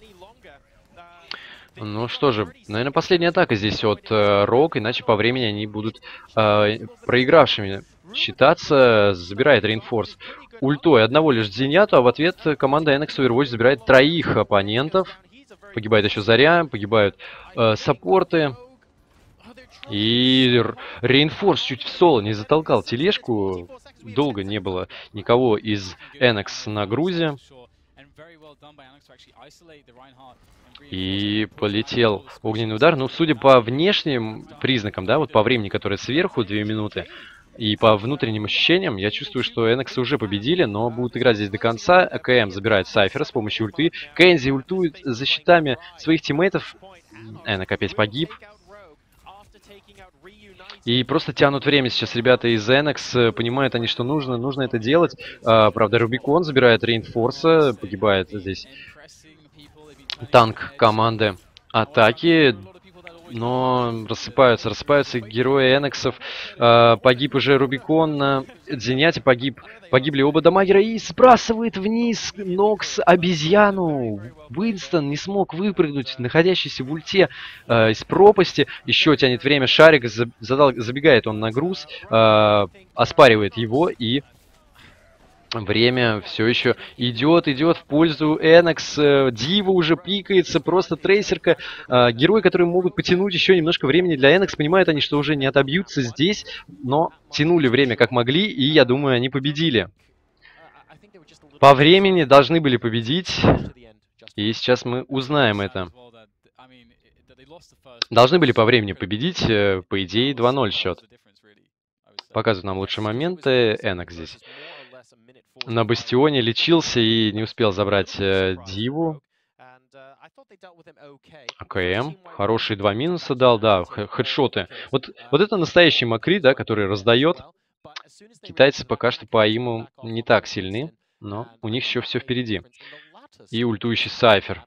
Ну что же, наверное, последняя атака здесь от Рок, иначе по времени они будут проигравшими считаться. Забирает Рейнфорс ультой одного лишь Дзиньяту, а в ответ команда NX Overwatch забирает 3 оппонентов. Погибает еще Заря, погибают саппорты. И Рейнфорс чуть в соло не затолкал тележку. Долго не было никого из NX на грузе. И полетел огненный удар. Ну, судя по внешним признакам, да, вот по времени, которое сверху, 2 минуты, и по внутренним ощущениям, я чувствую, что NX уже победили, но будут играть здесь до конца. АКМ забирает Сайфера с помощью ульты. Кэнзи ультует за щитами своих тиммейтов. Энек опять погиб. И просто тянут время сейчас ребята из NX, понимают они, что нужно это делать. Правда, Рубикон забирает Рейнфорса, погибает здесь танк команды атаки, но рассыпаются герои Энексов. Погиб уже Рубикон на Дзиньяте, погибли оба дамагера и сбрасывает вниз Нокс обезьяну. Уинстон не смог выпрыгнуть, находящийся в ульте из пропасти. Еще тянет время Шарик, забегает он на груз, оспаривает его, и время все еще идет в пользу NX. Дива уже пикается, просто трейсерка. Герои, которые могут потянуть еще немножко времени для NX, понимают они, что уже не отобьются здесь, но тянули время как могли, и я думаю, они победили. По времени должны были победить, и сейчас мы узнаем это. Должны были по времени победить, по идее 2-0 счет. Показывают нам лучшие моменты. NX здесь на бастионе лечился и не успел забрать Диву. АКМ. Хорошие 2 минуса дал, да, хедшоты. Вот это настоящий Макри, да, который раздает. Китайцы пока что по АИМу не так сильны, но у них еще все впереди. И ультующий Сайфер.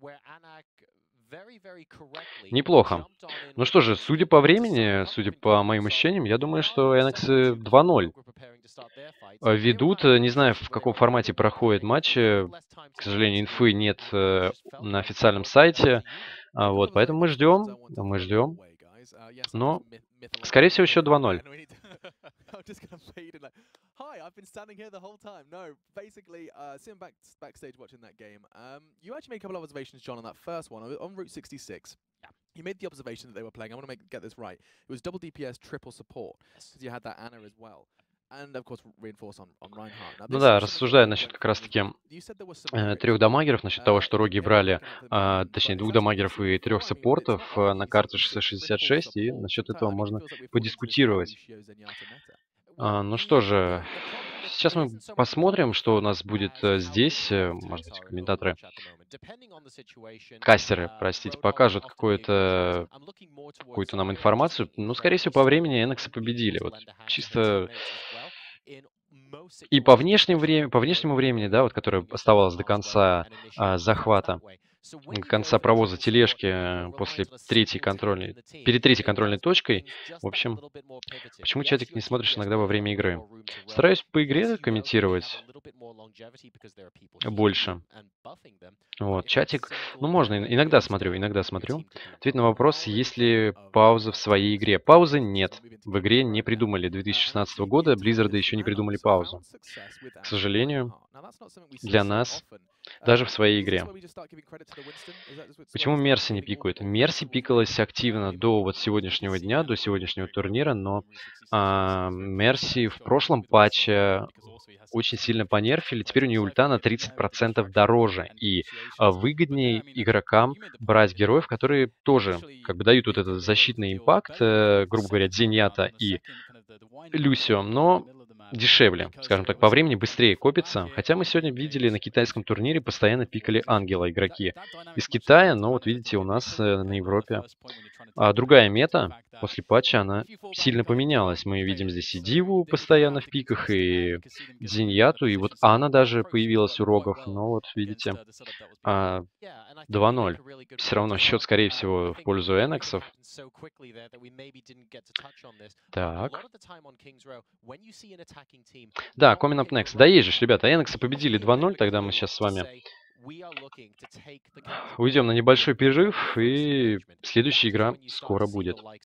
Неплохо. Ну что же, судя по времени, судя по моим ощущениям, я думаю, что NX 2:0 ведут. Не знаю, в каком формате проходят матчи. К сожалению, инфы нет на официальном сайте. Вот, поэтому мы ждем. Но, скорее всего, еще 2:0. I'm just gonna fade in like, hi, I've been standing here the whole time. No, basically, sitting backstage watching that game. You actually made a couple of observations, John, on that first one on Route 66. Yeah. You made the observation that they were playing. I want to get this right. It was double DPS, triple support, because you had that Ana as well. And of course, reinforce on Reinhardt. Ну да, рассуждая насчет как раз-таки 3 дамагеров, насчет того, что роги брали, точнее 2 дамагеров и 3 саппортов на карту 666, и насчет этого можно подискутировать. Ну что же, сейчас мы посмотрим, что у нас будет здесь. Может быть, комментаторы, кастеры, простите, покажут какую-то нам информацию. Но, скорее всего, по времени NX победили. Вот чисто и по внешнему времени, да, вот, которое оставалось до конца захвата, до конца провоза тележки после перед третьей контрольной точкой. В общем, почему чатик не смотришь иногда во время игры? Стараюсь по игре комментировать больше. Вот, чатик, ну можно, иногда смотрю. Ответ на вопрос, есть ли пауза в своей игре. Паузы нет. В игре не придумали 2016 года, Blizzard еще не придумали паузу. К сожалению, для нас, даже в своей игре. Почему Мерси не пикают? Мерси пикалась активно до вот сегодняшнего дня, до сегодняшнего турнира, но Мерси в прошлом патче очень сильно понерфили. Теперь у нее ульта на 30% дороже. И выгоднее игрокам брать героев, которые тоже как бы дают вот этот защитный импакт, грубо говоря, Зеньята и Люсио, но дешевле, скажем так, по времени быстрее копится. Хотя мы сегодня видели на китайском турнире, постоянно пикали Ангела игроки из Китая, но вот видите, у нас на Европе другая мета. После патча она сильно поменялась. Мы видим здесь и Диву постоянно в пиках, и Зеньяту, и вот Анна даже появилась у рогов. Но вот видите, 2:0. Все равно счет, скорее всего, в пользу Энексов. Так. Да, Coming Up Next. Да, есть же, ребята, Энексы победили 2:0, тогда мы сейчас с вами уйдем на небольшой перерыв, и следующая игра скоро будет.